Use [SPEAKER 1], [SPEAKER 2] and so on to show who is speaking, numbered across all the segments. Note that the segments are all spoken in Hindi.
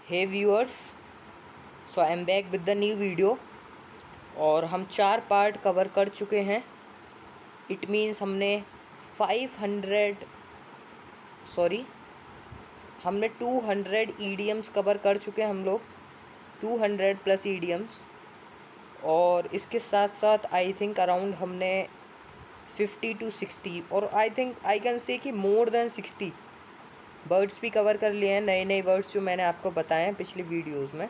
[SPEAKER 1] Hey viewers, so I am back with the new video. और हम 4 पार्ट कवर कर चुके हैं। इट मीन्स हमने 200 ईडियम्स कवर कर चुके हैं हम लोग, 200 प्लस ईडियम्स। और इसके साथ साथ आई थिंक अराउंड हमने 50 to 60 और I think I can say that more than 60 words भी कवर कर लिए हैं, नए नए वर्ड्स जो मैंने आपको बताए हैं पिछली वीडियोस में।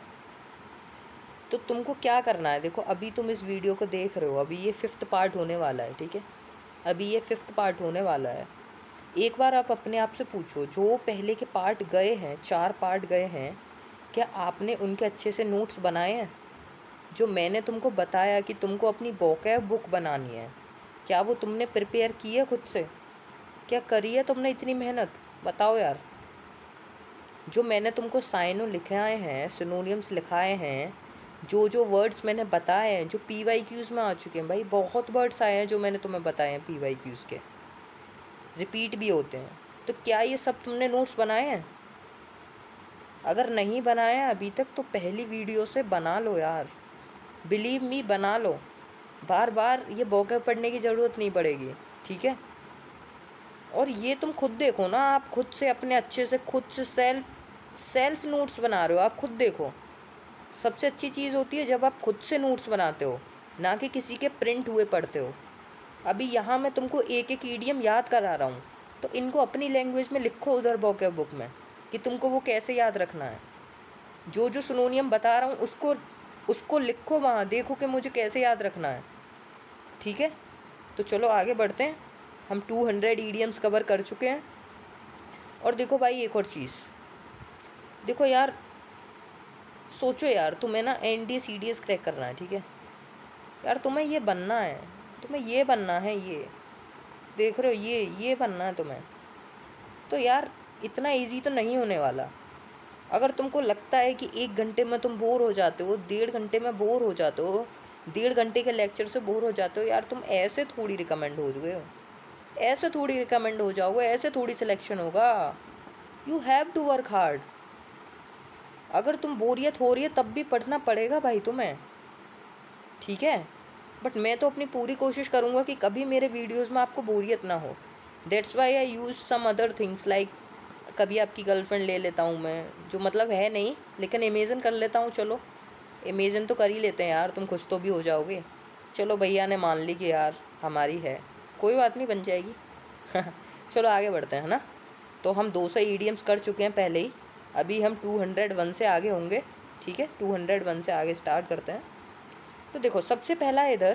[SPEAKER 1] तो तुमको क्या करना है, देखो अभी तुम इस वीडियो को देख रहे हो, अभी ये 5th पार्ट होने वाला है, ठीक है। अभी ये 5th पार्ट होने वाला है। एक बार आप अपने आप से पूछो, जो पहले के पार्ट गए हैं, 4 पार्ट गए हैं, क्या आपने उनके अच्छे से नोट्स बनाए हैं? जो मैंने तुमको बताया कि तुमको अपनी वोकैब बुक बनानी है, क्या वो तुमने प्रिपेयर की है खुद से? क्या करी है तुमने इतनी मेहनत? बताओ यार। जो मैंने तुमको साइनो लिखाए हैं, सिनोनियम्स लिखाए हैं, जो वर्ड्स मैंने बताए हैं, जो PYQs में आ चुके हैं, भाई बहुत वर्ड्स आए हैं जो मैंने तुम्हें बताए हैं PYQs के, रिपीट भी होते हैं। तो क्या ये सब तुमने नोट्स बनाए हैं? अगर नहीं बनाए हैं अभी तक तो पहली वीडियो से बना लो यार, बिलीव मी बना लो। बार बार ये वोकैब पढ़ने की ज़रूरत नहीं पड़ेगी, ठीक है। और ये तुम खुद देखो ना, आप खुद से अपने अच्छे से खुद से सेल्फ नोट्स बना रहे हो, आप खुद देखो। सबसे अच्छी चीज़ होती है जब आप खुद से नोट्स बनाते हो, ना कि किसी के प्रिंट हुए पढ़ते हो। अभी यहाँ मैं तुमको एक एक ईडियम याद करा रहा हूँ, तो इनको अपनी लैंग्वेज में लिखो उधर वोकैब बुक में कि तुमको वो कैसे याद रखना है। जो सिनोनियम बता रहा हूँ उसको लिखो वहाँ, देखो कि मुझे कैसे याद रखना है, ठीक है। तो चलो आगे बढ़ते हैं। हम 200 ईडियम्स कवर कर चुके हैं। और देखो भाई, एक और चीज़ देखो यार, सोचो यार, तुम्हें ना NDA CDS क्रैक करना है, ठीक है यार। तुम्हें ये बनना है, ये देख रहे हो, ये बनना है तुम्हें। तो यार इतना इजी तो नहीं होने वाला। अगर तुमको लगता है कि 1 घंटे में तुम बोर हो जाते हो, 1.5 घंटे में बोर हो जाते हो, 1.5 घंटे के लेक्चर से बोर हो जाते हो, यार तुम ऐसे थोड़ी रिकमेंड हो गए हो, ऐसे थोड़ी रिकमेंड हो जाओगे, ऐसे थोड़ी सिलेक्शन होगा। You have to work hard. अगर तुम बोरियत हो रही है तब भी पढ़ना पड़ेगा भाई तुम्हें, ठीक है। बट मैं तो अपनी पूरी कोशिश करूँगा कि कभी मेरे वीडियोस में आपको बोरियत ना हो। That's why I use some other things like, कभी आपकी गर्लफ्रेंड ले लेता हूँ मैं, जो मतलब है नहीं, लेकिन इमेजिन कर लेता हूँ। चलो इमेजिन तो कर ही लेते हैं यार, तुम खुश तो भी हो जाओगे। चलो भैया ने मान ली कि यार हमारी है, कोई बात नहीं, बन जाएगी। चलो आगे बढ़ते हैं, है ना। तो हम 200 ईडियम्स कर चुके हैं पहले ही, अभी हम 201 से आगे होंगे, ठीक है। 201 से आगे स्टार्ट करते हैं। तो देखो सबसे पहला इधर,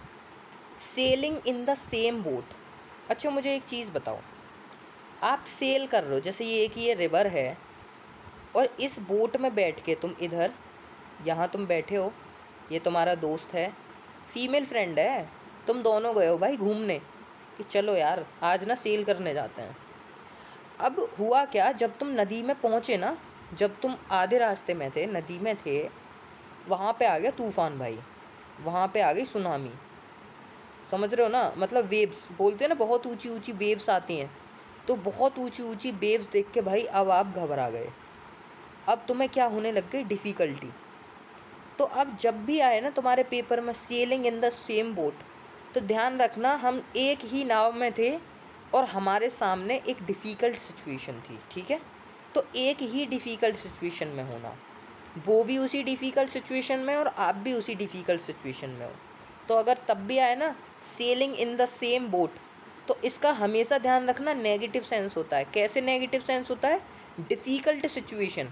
[SPEAKER 1] sailing in the same boat. अच्छा मुझे एक चीज़ बताओ, आप सेल कर रहे हो, जैसे ये रिवर है, और इस बोट में बैठ के तुम इधर, यहाँ तुम बैठे हो, ये तुम्हारा दोस्त है, फीमेल फ्रेंड है, तुम दोनों गए हो भाई घूमने कि चलो यार आज ना सेल करने जाते हैं। अब हुआ क्या, जब तुम नदी में पहुँचे ना, जब तुम आधे रास्ते में थे, नदी में थे, वहाँ पे आ गया तूफ़ान भाई, वहाँ पे आ गई सुनामी। समझ रहे हो ना, मतलब वेव्स बोलते हैं ना, बहुत ऊंची ऊंची वेव्स आती हैं। तो बहुत ऊंची ऊंची वेव्स देख के भाई अब आप घबरा गए। अब तुम्हें क्या होने लग गई, डिफ़िकल्टी। तो अब जब भी आए ना तुम्हारे पेपर में sailing in the same boat, तो ध्यान रखना हम एक ही नाव में थे और हमारे सामने एक डिफ़िकल्ट सिचुएशन थी, ठीक है। तो एक ही डिफ़िकल्ट सिचुएशन में होना, वो भी उसी डिफ़िकल्ट सिचुएशन में और आप भी उसी डिफ़िकल्ट सिचुएशन में हो। तो अगर तब भी आए ना sailing in the same boat, तो इसका हमेशा ध्यान रखना नेगेटिव सेंस होता है। कैसे नेगेटिव सेंस होता है? डिफ़िकल्ट सिचुएशन,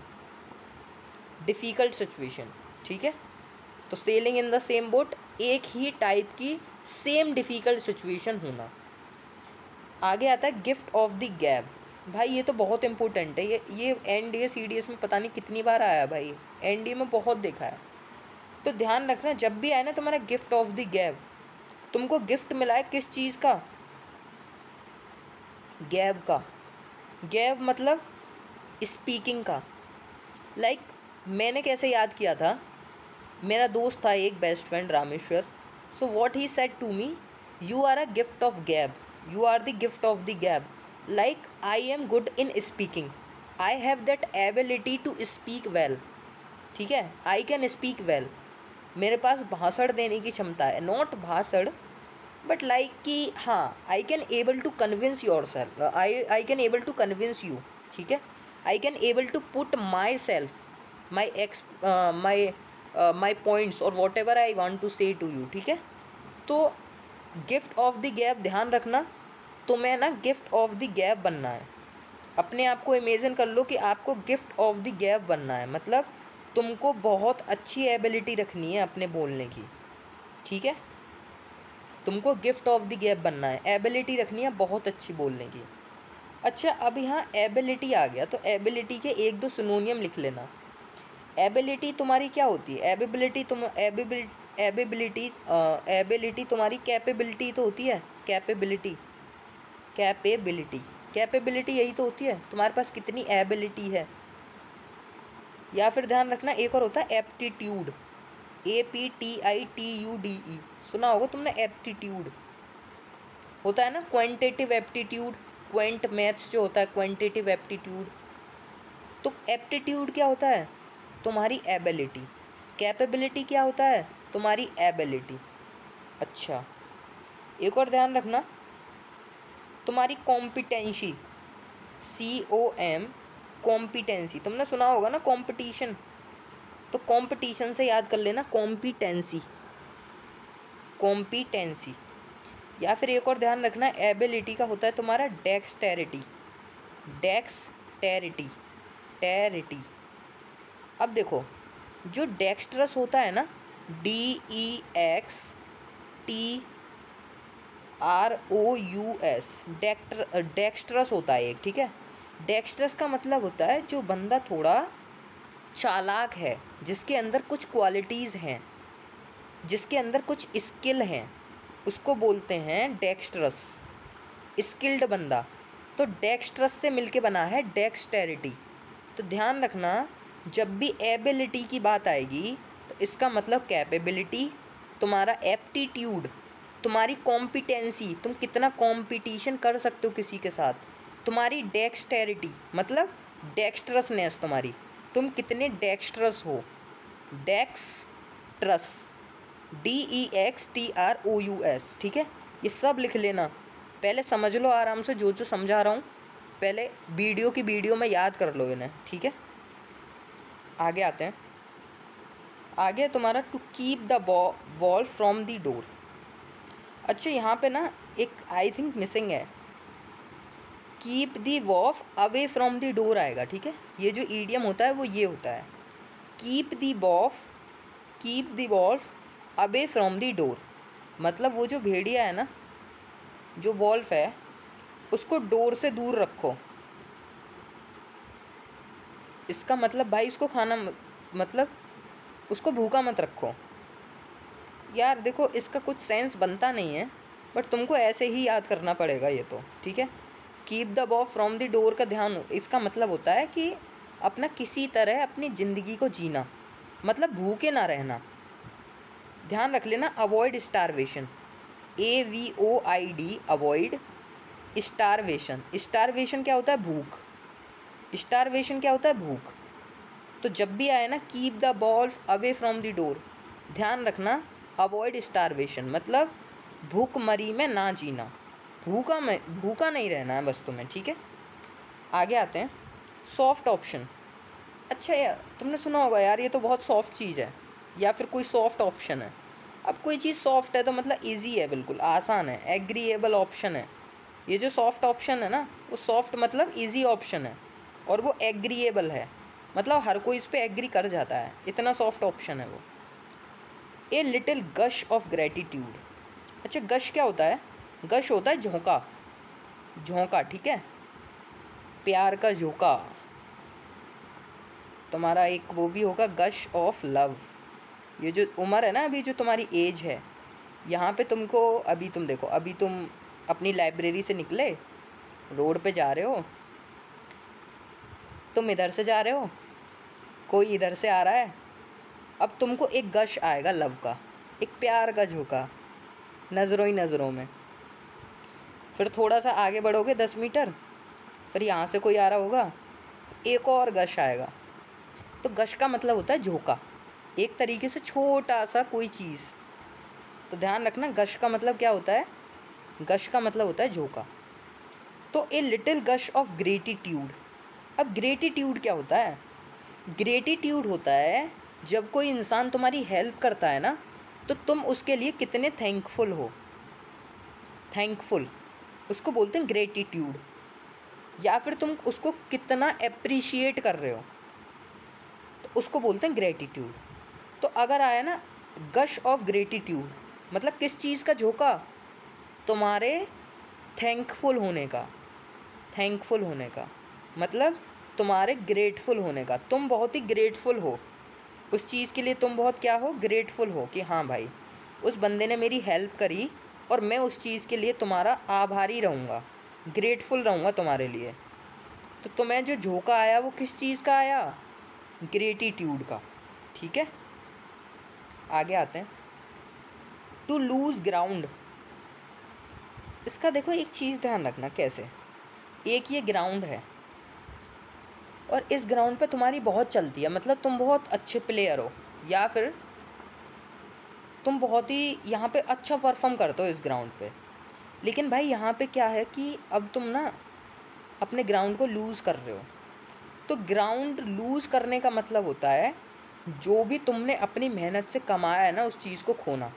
[SPEAKER 1] ठीक है। तो sailing in the same boat, एक ही टाइप की सेम डिफ़िकल्ट सिचुएशन होना। आगे आता है गिफ्ट ऑफ द गैब। भाई ये तो बहुत इंपॉर्टेंट है, ये NDA CDS में पता नहीं कितनी बार आया भाई, NDA में बहुत देखा है। तो ध्यान रखना जब भी आए ना तुम्हारा गिफ्ट ऑफ द गैब, तुमको गिफ्ट मिला है किस चीज़ का? गैब का। गैब मतलब स्पीकिंग का। लाइक मैंने कैसे याद किया था, मेरा दोस्त था एक best friend Rameshwar. So what he said to me, you are a gift of gab, you are the gift of the gab. Like I am good in speaking, I have that ability to speak well, ठीक है, आई कैन स्पीक वेल, मेरे पास भाषण देने की क्षमता है, नॉट भाषण बट लाइक कि हाँ I can able to convince yourself, I can able to convince you, ठीक है, I can able to put myself my points और whatever I want to say to you, ठीक है। तो गिफ्ट ऑफ द गैप, ध्यान रखना तुम्हें ना गिफ्ट ऑफ द गैप बनना है। अपने आप को इमेजिन कर लो कि आपको गिफ्ट ऑफ द गैप बनना है, मतलब तुमको बहुत अच्छी एबिलिटी रखनी है अपने बोलने की, ठीक है, तुमको गिफ्ट ऑफ द गैप बनना है, एबिलिटी रखनी है बहुत अच्छी बोलने की। अच्छा, अब यहाँ एबिलिटी आ गया तो एबिलिटी के एक दो सिनोनियम लिख लेना। एबिलिटी तुम्हारी क्या होती है? एबिलिटी तुम्हारी कैपेबिलिटी तो होती है, कैपेबिलिटी यही तो होती है, तुम्हारे पास कितनी एबिलिटी है। या फिर ध्यान रखना एक और होता है एप्टीट्यूड, APTITUDE, सुना होगा तुमने एप्टीट्यूड, होता है ना क्वांटिटेटिव एप्टीट्यूड, क्वांट मैथ्स जो होता है क्वांटिटेटिव एप्टीट्यूड। तो एप्टीट्यूड क्या होता है? तुम्हारी एबिलिटी। कैपेबिलिटी क्या होता है? तुम्हारी एबिलिटी। अच्छा, एक और ध्यान रखना, तुम्हारी कॉम्पिटेंसी, COM, कॉम्पिटेंसी, तुमने सुना होगा ना कंपटीशन, तो कंपटीशन से याद कर लेना कॉम्पिटेंसी। या फिर एक और ध्यान रखना, एबिलिटी का होता है तुम्हारा डेक्सटेरिटी। टेरिटी। अब देखो, जो डेक्स्ट्रस होता है ना, DEXTROUS, डेक्स्ट्रस होता है एक, ठीक है। डेक्स्ट्रस का मतलब होता है जो बंदा थोड़ा चालाक है, जिसके अंदर कुछ क्वालिटीज़ हैं, जिसके अंदर कुछ स्किल हैं, उसको बोलते हैं डेक्स्ट्रस, स्किल्ड बंदा। तो डेक्स्ट्रस से मिलके बना है डेक्सटेरिटी। तो ध्यान रखना, जब भी एबिलिटी की बात आएगी तो इसका मतलब कैपेबिलिटी, तुम्हारा एप्टीट्यूड, तुम्हारी कॉम्पिटेंसी, तुम कितना कॉम्पिटिशन कर सकते हो किसी के साथ, तुम्हारी डेक्सटेरिटी मतलब डेक्स्ट्रसनेस, तुम्हारी तुम कितने डेक्स्ट्रस हो, डेक्स्ट्रस, DEXTROUS, ठीक है। ये सब लिख लेना, पहले समझ लो आराम से जो समझा रहा हूँ, पहले वीडियो में याद कर लो इन्हें, ठीक है। आगे आते हैं, आगे तुम्हारा to keep the ball from the door. अच्छा, यहाँ पे ना एक आई थिंक मिसिंग है, keep the wolf away from the door आएगा, ठीक है। ये जो ईडियम होता है वो ये होता है, keep the wolf away from the door, मतलब वो जो भेड़िया है ना, जो वॉल्फ है, उसको डोर से दूर रखो। इसका मतलब भाई इसको खाना मतलब उसको भूखा मत रखो। यार देखो, इसका कुछ सेंस बनता नहीं है, बट तुमको ऐसे ही याद करना पड़ेगा ये तो, ठीक है। Keep the ball from the door का ध्यान, इसका मतलब होता है कि अपना किसी तरह अपनी ज़िंदगी को जीना, मतलब भूखे ना रहना। ध्यान रख लेना, avoid starvation, AVOID, avoid starvation. Starvation क्या होता है? भूख। स्टारवेशन क्या होता है? भूख। तो जब भी आए ना keep the ball away from the door, ध्यान रखना अवॉइड स्टारवेशन, मतलब भूखमरी में ना जीना, भूखा नहीं रहना है बस तुम्हें, ठीक है। आगे आते हैं, सॉफ्ट ऑप्शन। अच्छा यार, तुमने सुना होगा यार ये तो बहुत सॉफ्ट चीज़ है, या फिर कोई सॉफ्ट ऑप्शन है। अब कोई चीज़ सॉफ्ट है तो मतलब इजी है, बिल्कुल आसान है, एग्रीएबल ऑप्शन है। ये जो सॉफ्ट ऑप्शन है ना, वो सॉफ्ट मतलब इजी ऑप्शन है, और वो एग्रीएबल है, मतलब हर कोई इस पर एग्री कर जाता है, इतना सॉफ्ट ऑप्शन है वो। A little gush of gratitude. अच्छा, गश क्या होता है? गश होता है झोंका, ठीक है, प्यार का झोंका। तुम्हारा एक वो भी होगा गश ऑफ लव। ये जो उम्र है ना अभी, जो तुम्हारी एज है, यहाँ पे तुमको अभी तुम देखो, अभी तुम अपनी लाइब्रेरी से निकले, रोड पे जा रहे हो, तुम इधर से जा रहे हो, कोई इधर से आ रहा है, अब तुमको एक गश आएगा लव का, एक प्यार का झोंका, नज़रों ही नज़रों में। फिर थोड़ा सा आगे बढ़ोगे 10 मीटर, फिर यहाँ से कोई आ रहा होगा, एक और गश आएगा। तो गश का मतलब होता है झोंका, एक तरीके से छोटा सा कोई चीज़। तो ध्यान रखना, गश का मतलब क्या होता है, गश का मतलब होता है झोंका। तो a little gush of gratitude. अब ग्रेटिट्यूड क्या होता है? ग्रेटिट्यूड होता है जब कोई इंसान तुम्हारी हेल्प करता है ना, तो तुम उसके लिए कितने थैंकफुल हो। थैंकफुल उसको बोलते हैं ग्रेटिट्यूड। या फिर तुम उसको कितना अप्रिशिएट कर रहे हो, तो उसको बोलते हैं ग्रेटिट्यूड। तो अगर आया ना गश ऑफ ग्रेटिट्यूड, मतलब किस चीज़ का झोंका? तुम्हारे थैंकफुल होने का। थैंकफुल होने का मतलब तुम्हारे ग्रेटफुल होने का। तुम बहुत ही ग्रेटफुल हो उस चीज़ के लिए, तुम बहुत क्या हो, ग्रेटफुल हो कि हाँ भाई उस बंदे ने मेरी हेल्प करी और मैं उस चीज़ के लिए तुम्हारा आभारी रहूँगा, ग्रेटफुल रहूँगा तुम्हारे लिए। तो तुम्हें जो झोंका आया वो किस चीज़ का आया? ग्रेटिट्यूड का। ठीक है, आगे आते हैं। To lose ground. इसका देखो एक चीज़ ध्यान रखना कैसे। एक ये ग्राउंड है और इस ग्राउंड पे तुम्हारी बहुत चलती है, मतलब तुम बहुत अच्छे प्लेयर हो या फिर तुम बहुत ही यहाँ पे अच्छा परफॉर्म करते हो इस ग्राउंड पे। लेकिन भाई यहाँ पे क्या है कि अब तुम ना अपने ग्राउंड को लूज़ कर रहे हो। तो ग्राउंड लूज़ करने का मतलब होता है जो भी तुमने अपनी मेहनत से कमाया है ना उस चीज़ को खोना।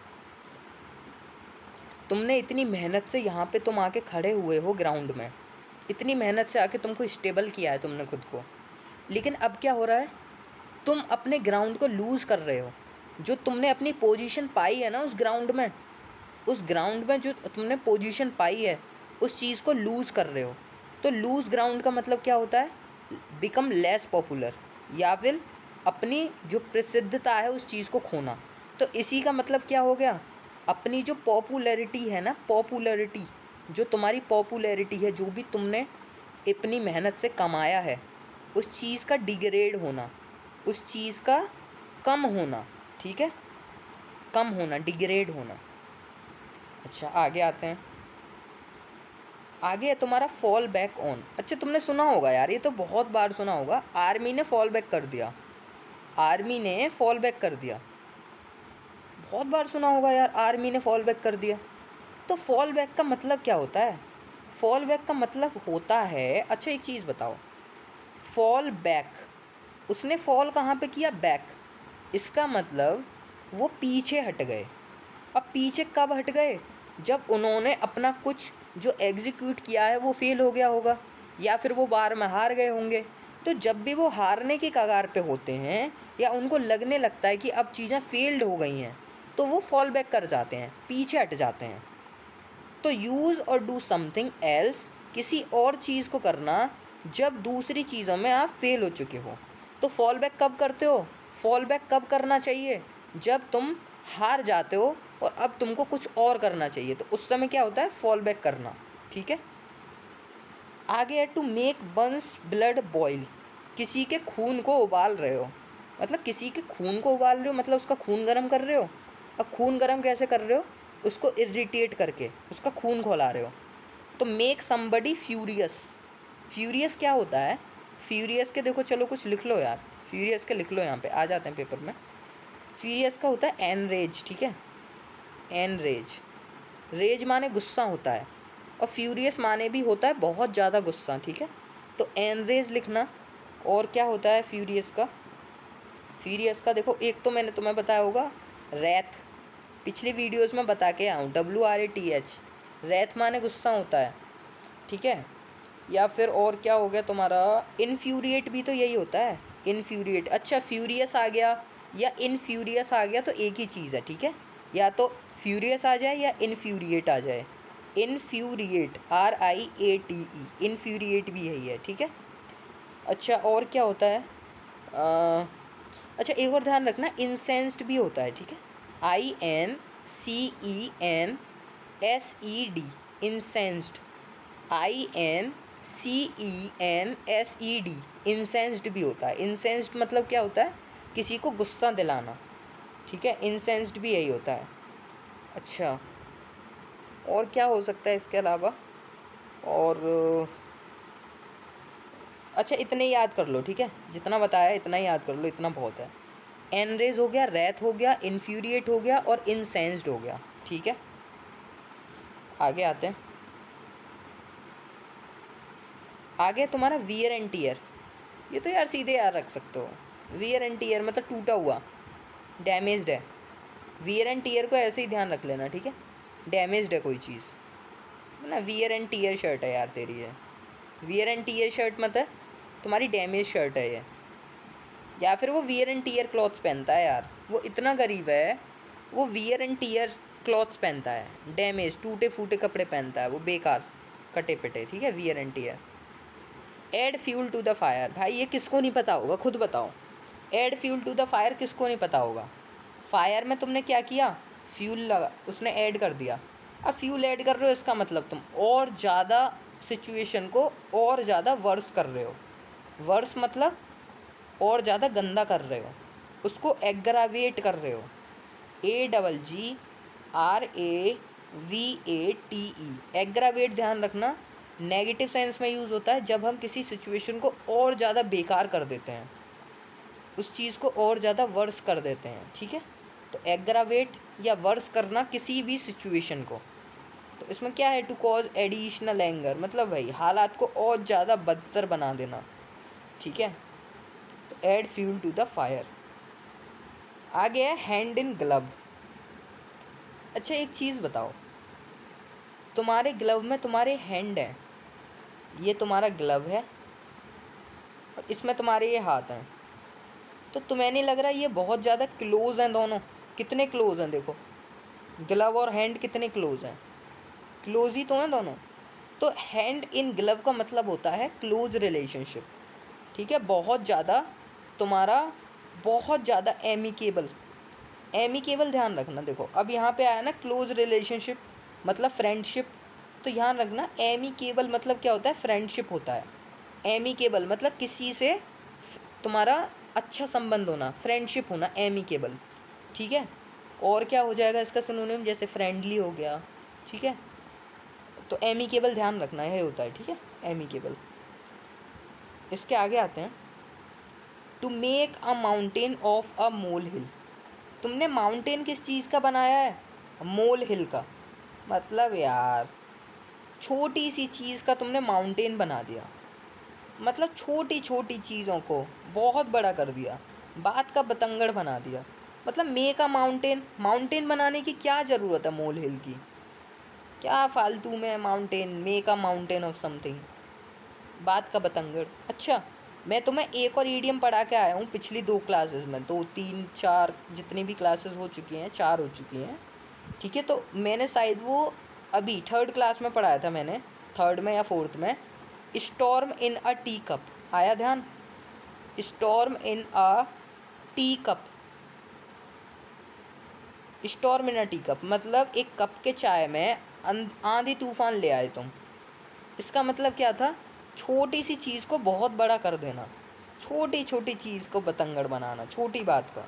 [SPEAKER 1] तुमने इतनी मेहनत से यहाँ पे तुम आके खड़े हुए हो ग्राउंड में, इतनी मेहनत से आके तुमको स्टेबल किया है तुमने खुद को, लेकिन अब क्या हो रहा है, तुम अपने ग्राउंड को लूज़ कर रहे हो। जो तुमने अपनी पोजीशन पाई है ना उस ग्राउंड में, उस ग्राउंड में जो तुमने पोजीशन पाई है उस चीज़ को लूज़ कर रहे हो। तो लूज़ ग्राउंड का मतलब क्या होता है? बिकम लेस पॉपुलर, या फिर अपनी जो प्रसिद्धता है उस चीज़ को खोना। तो इसी का मतलब क्या हो गया, अपनी जो पॉपुलैरिटी है ना, पॉपुलैरिटी जो तुम्हारी पॉपुलैरिटी है, जो भी तुमने अपनी मेहनत से कमाया है उस चीज़ का डिग्रेड होना, उस चीज़ का कम होना। ठीक है, कम होना, डिग्रेड होना। अच्छा आगे आते हैं। आगे है तुम्हारा फॉल बैक ऑन। अच्छा तुमने सुना होगा यार, ये तो बहुत बार सुना होगा, आर्मी ने फॉल बैक कर दिया। आर्मी ने फॉल बैक कर दिया, बहुत बार सुना होगा यार, आर्मी ने फॉल बैक कर दिया। तो फॉल बैक का मतलब क्या होता है? फॉल बैक का मतलब होता है, अच्छा एक चीज़ बताओ, फॉल बैक, उसने फॉल कहाँ पे किया? बैक। इसका मतलब वो पीछे हट गए। अब पीछे कब हट गए? जब उन्होंने अपना कुछ जो एग्जीक्यूट किया है वो फेल हो गया होगा, या फिर वो बार में हार गए होंगे। तो जब भी वो हारने की कगार पे होते हैं या उनको लगने लगता है कि अब चीज़ें फेल्ड हो गई हैं, तो वो फॉल बैक कर जाते हैं, पीछे हट जाते हैं। तो यूज़ और डू समथिंग एल्स, किसी और चीज़ को करना जब दूसरी चीज़ों में आप फेल हो चुके हो। तो फॉल बैक कब करते हो? फॉल बैक कब करना चाहिए? जब तुम हार जाते हो और अब तुमको कुछ और करना चाहिए, तो उस समय क्या होता है? फॉल बैक करना। ठीक है, आगे है to make one's blood boil. किसी के खून को उबाल रहे हो, मतलब किसी के खून को उबाल रहे हो, मतलब उसका खून गर्म कर रहे हो। अब खून गर्म कैसे कर रहे हो? उसको इरिटेट करके उसका खून खौला रहे हो। तो मेक समबडी फ्यूरियस। फ्यूरियस क्या होता है? फ्यूरियस के देखो, चलो कुछ लिख लो यार, फ्यूरियस के लिख लो, यहाँ पे आ जाते हैं पेपर में। फ्यूरियस का होता है एनरेज। ठीक है, एनरेज, रेज माने गुस्सा होता है और फ्यूरियस माने भी होता है बहुत ज़्यादा गुस्सा। ठीक है, तो एनरेज लिखना। और क्या होता है फ्यूरियस का? फ्यूरियस का देखो, एक तो मैंने तुम्हें बताया होगा रैथ, पिछली वीडियोस में बता के आऊँ, WRATH, रैथ माने गुस्सा होता है। ठीक है, या फिर और क्या हो गया तुम्हारा, इनफ्यूरिएट भी तो यही होता है, इनफ्यूरिएट। अच्छा फ्यूरियस आ गया या इनफ्यूरियस आ गया तो एक ही चीज़ है। ठीक है, या तो फ्यूरियस आ जाए या इनफ्यूरिएट आ जाए। इनफ्यूरिएट, RIATE, इनफ्यूरिएट भी यही है। ठीक है, अच्छा और क्या होता है? अच्छा एक और ध्यान रखना, इंसेंस्ड भी होता है। ठीक है, INCENSED, इंसेंस्ड, INCENSED, इंसेंस्ड भी होता है। इंसेंस्ड मतलब क्या होता है? किसी को गुस्सा दिलाना। ठीक है, इंसेंस्ड भी यही होता है। अच्छा और क्या हो सकता है इसके अलावा? और अच्छा इतने ही याद कर लो, ठीक है, जितना बताया इतना ही याद कर लो, इतना बहुत है। एनरेज हो गया, रैथ हो गया, इन्फ्यूरिएट हो गया और इंसेंस्ड हो गया, ठीक है। आगे आते हैं। आगे तुम्हारा वियर एंड टियर। ये तो यार सीधे याद रख सकते हो, वियर एंड टियर मतलब टूटा हुआ, डैमेज्ड है। वियर एंड टियर को ऐसे ही ध्यान रख लेना, ठीक है, डैमेज्ड है कोई चीज़ ना। वियर एंड टियर शर्ट है यार तेरी है, वियर एंड टियर शर्ट मतलब तुम्हारी डैमेज शर्ट है ये, या फिर वो वियर एंड टियर क्लॉथ्स पहनता है यार, वो इतना गरीब है, वो वियर एंड टियर क्लॉथ्स पहनता है, डैमेज टूटे फूटे कपड़े पहनता है वो, बेकार कटे पिटे, ठीक है, wear and tear. Add fuel to the fire, भाई ये किसको नहीं पता होगा, खुद बताओ। Add fuel to the fire किसको नहीं पता होगा। फायर में तुमने क्या किया, फ्यूल लगा, उसने ऐड कर दिया। अब फ्यूल ऐड कर रहे हो, इसका मतलब तुम और ज़्यादा सिचुएशन को और ज़्यादा वर्स कर रहे हो। वर्स मतलब और ज़्यादा गंदा कर रहे हो, उसको एग्रावेट कर रहे हो। AGGRAVATE, एग्रावेट ध्यान रखना नेगेटिव सेंस में यूज़ होता है, जब हम किसी सिचुएशन को और ज़्यादा बेकार कर देते हैं, उस चीज़ को और ज़्यादा वर्स कर देते हैं, ठीक है। तो एग्रावेट या वर्स करना किसी भी सिचुएशन को, तो इसमें क्या है, टू कॉज एडिशनल एंगर, मतलब भाई हालात को और ज़्यादा बदतर बना देना, ठीक है। तो add fuel to the fire. आगे है हैंड इन ग्लव। अच्छा एक चीज़ बताओ, तुम्हारे ग्लव में तुम्हारे हैंड है, ये तुम्हारा ग्लव है और इसमें तुम्हारे ये हाथ हैं, तो तुम्हें नहीं लग रहा ये बहुत ज़्यादा क्लोज हैं दोनों। कितने क्लोज हैं देखो, ग्लव और हैंड कितने क्लोज हैं, क्लोज ही तो हैं दोनों। तो हैंड इन ग्लव का मतलब होता है क्लोज रिलेशनशिप, ठीक है, बहुत ज़्यादा तुम्हारा, बहुत ज़्यादा एमिकेबल। एमिकेबल ध्यान रखना, देखो अब यहाँ पे आया ना क्लोज रिलेशनशिप मतलब फ्रेंडशिप, तो ध्यान रखना एमिकेबल मतलब क्या होता है, फ्रेंडशिप होता है। एमिकेबल मतलब किसी से तुम्हारा अच्छा संबंध होना, फ्रेंडशिप होना, एमिकेबल, ठीक है। और क्या हो जाएगा इसका सिनोनिम, जैसे फ्रेंडली हो गया, ठीक है। तो एमिकेबल ध्यान रखना यही होता है, ठीक है, एमिकेबल। इसके आगे आते हैं, to make a mountain of a molehill. तुमने माउंटेन किस चीज़ का बनाया है, मोल हिल का, मतलब यार छोटी सी चीज़ का तुमने माउंटेन बना दिया, मतलब छोटी छोटी चीज़ों को बहुत बड़ा कर दिया, बात का बतंगड़ बना दिया। मतलब मेक अ माउंटेन, माउंटेन बनाने की क्या ज़रूरत है मोल हिल की, क्या फालतू में mountain, make a mountain of something, बात का बतंगड़। अच्छा मैं तुम्हें एक और ईडियम पढ़ा के आया हूँ पिछली 2 क्लासेस में, 2 3 4 जितनी भी क्लासेस हो चुकी हैं, 4 हो चुकी हैं, ठीक है। तो मैंने शायद वो अभी 3rd क्लास में पढ़ाया था मैंने, 3rd में या 4th में। Storm in a tea cup, आया ध्यान, storm in a tea cup, storm in a tea cup मतलब एक कप के चाय में आंधी तूफान ले आए तुम। इसका मतलब क्या था, छोटी सी चीज़ को बहुत बड़ा कर देना, छोटी छोटी चीज़ को बतंगड़ बनाना, छोटी बात का।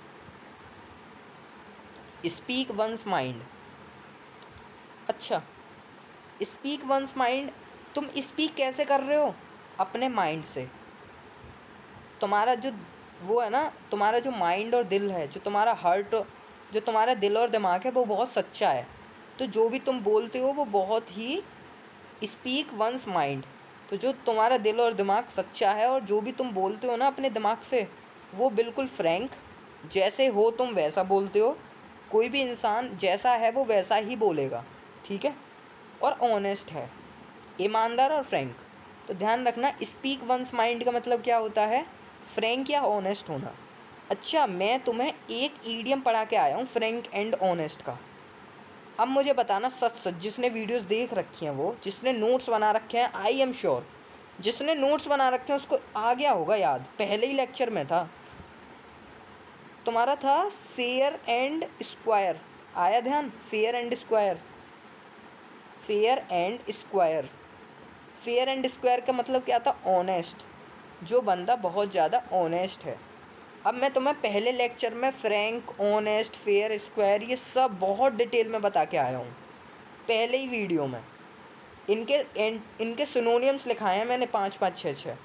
[SPEAKER 1] Speak one's mind. अच्छा स्पीक वंस माइंड, तुम स्पीक कैसे कर रहे हो, अपने माइंड से। तुम्हारा जो वो है ना, तुम्हारा जो माइंड और दिल है, जो तुम्हारा हार्ट, जो तुम्हारा दिल और दिमाग है, वो बहुत सच्चा है। तो जो भी तुम बोलते हो वो बहुत ही, स्पीक वंस माइंड, तो जो तुम्हारा दिल और दिमाग सच्चा है और जो भी तुम बोलते हो ना अपने दिमाग से, वो बिल्कुल फ्रैंक, जैसे हो तुम वैसा बोलते हो, कोई भी इंसान जैसा है वो वैसा ही बोलेगा, ठीक है। और ऑनेस्ट है, ईमानदार और फ्रैंक। तो ध्यान रखना स्पीक वंस माइंड का मतलब क्या होता है, फ्रैंक या ऑनेस्ट होना। अच्छा मैं तुम्हें एक ईडियम पढ़ा के आया हूँ फ्रैंक एंड ऑनेस्ट का। अब मुझे बताना सच सच, जिसने वीडियोस देख रखी हैं, वो जिसने नोट्स बना रखे हैं, आई एम श्योर जिसने नोट्स बना रखे हैं उसको आ गया होगा याद, पहले ही लेक्चर में था तुम्हारा, था फेयर एंड स्क्वायर, आया ध्यान, fair and square, fair and square. Fair and square का मतलब क्या था, ऑनेस्ट, जो बंदा बहुत ज़्यादा ऑनेस्ट है। अब मैं तुम्हें पहले लेक्चर में फ्रैंक, ऑनेस्ट, फेयर, स्क्वायर ये सब बहुत डिटेल में बता के आया हूँ पहले ही वीडियो में। इनके सिनोनियम्स लिखाए हैं मैंने 5 5 6 6।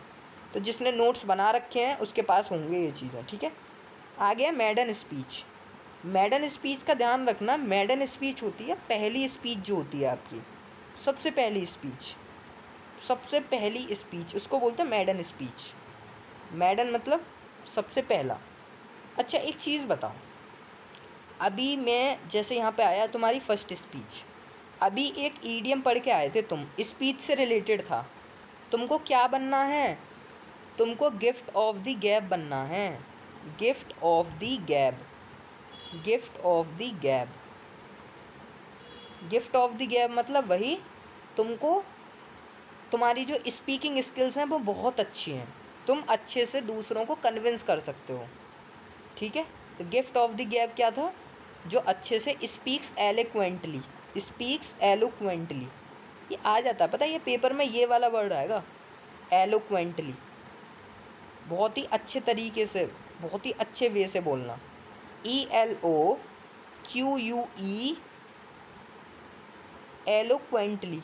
[SPEAKER 1] तो जिसने नोट्स बना रखे हैं उसके पास होंगे ये चीज़ें, ठीक है। आ गया मैडन स्पीच। मैडन स्पीच का ध्यान रखना, मैडन स्पीच होती है पहली स्पीच जो होती है आपकी, सबसे पहली स्पीच, सबसे पहली स्पीच उसको बोलते हैं मैडन स्पीच। मैडन मतलब सबसे पहला। अच्छा एक चीज़ बताओ, अभी मैं जैसे यहाँ पे आया तुम्हारी फर्स्ट स्पीच, अभी एक ईडियम पढ़ के आए थे तुम, स्पीच से रिलेटेड था, तुमको क्या बनना है, तुमको गिफ्ट ऑफ द गैब बनना है, gift of the gab, gift of the gab, gift of the gab मतलब वही, तुमको तुम्हारी जो स्पीकिंग स्किल्स हैं वो बहुत अच्छी हैं, तुम अच्छे से दूसरों को कन्विंस कर सकते हो, ठीक है। तो गिफ्ट ऑफ द गैब क्या था, जो अच्छे से स्पीक्स एलोक्वेंटली, स्पीक्स एलोक्वेंटली, ये आ जाता है पता है, ये पेपर में ये वाला वर्ड आएगा एलोक्वेंटली, बहुत ही अच्छे तरीके से, बहुत ही अच्छे वे से बोलना, ELOQUE एलोक्वेंटली,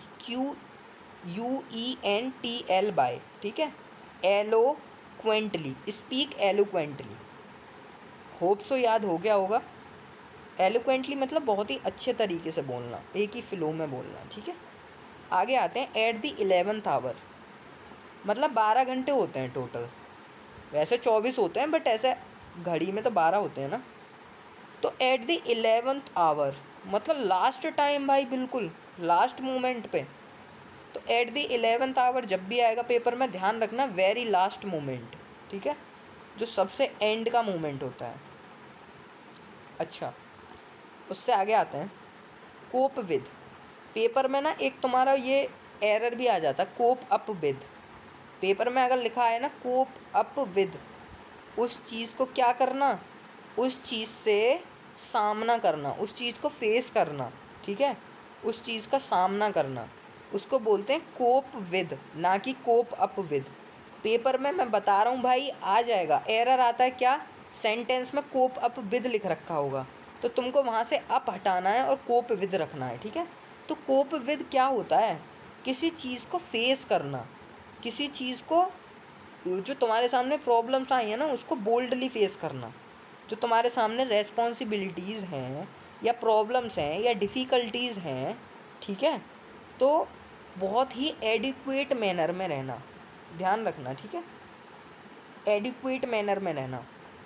[SPEAKER 1] QUENTL बाय, ठीक है, eloquently, speak eloquently, hope so याद हो गया होगा। एलोक्वेंटली मतलब बहुत ही अच्छे तरीके से बोलना, एक ही फ्लो में बोलना, ठीक है। आगे आते हैं एट द 11th आवर, मतलब 12 घंटे होते हैं टोटल, वैसे 24 होते हैं बट ऐसे घड़ी में तो 12 होते हैं ना। तो एट द 11th आवर मतलब लास्ट टाइम भाई, बिल्कुल लास्ट मोमेंट पे। तो एट द 11th आवर जब भी आएगा पेपर में ध्यान रखना वेरी लास्ट मोमेंट, ठीक है, जो सबसे एंड का मोमेंट होता है। अच्छा उससे आगे आते हैं कोप विद, पेपर में ना एक तुम्हारा ये एरर भी आ जाता है, कोप अप विद, पेपर में अगर लिखा है ना कोप अप विद, उस चीज़ को क्या करना, उस चीज़ से सामना करना, उस चीज़ को फेस करना, ठीक है, उस चीज़ का सामना करना, उसको बोलते हैं कोप विद, ना कि कोप अप विद। पेपर में मैं बता रहा हूँ भाई आ जाएगा, एरर आता है क्या, सेंटेंस में कोप अप विद लिख रखा होगा, तो तुमको वहाँ से अप हटाना है और कोप विद रखना है, ठीक है। तो कोप विद क्या होता है, किसी चीज़ को फेस करना, किसी चीज़ को, जो तुम्हारे सामने प्रॉब्लम्स आई हैं ना उसको बोल्डली फेस करना, जो तुम्हारे सामने रेस्पॉन्सिबिलिटीज़ हैं या प्रॉब्लम्स हैं या डिफ़िकल्टीज़ हैं, ठीक है, तो बहुत ही एडिक्वेट मैनर में रहना, ध्यान रखना, ठीक है, एडिक्वेट मैनर में रहना।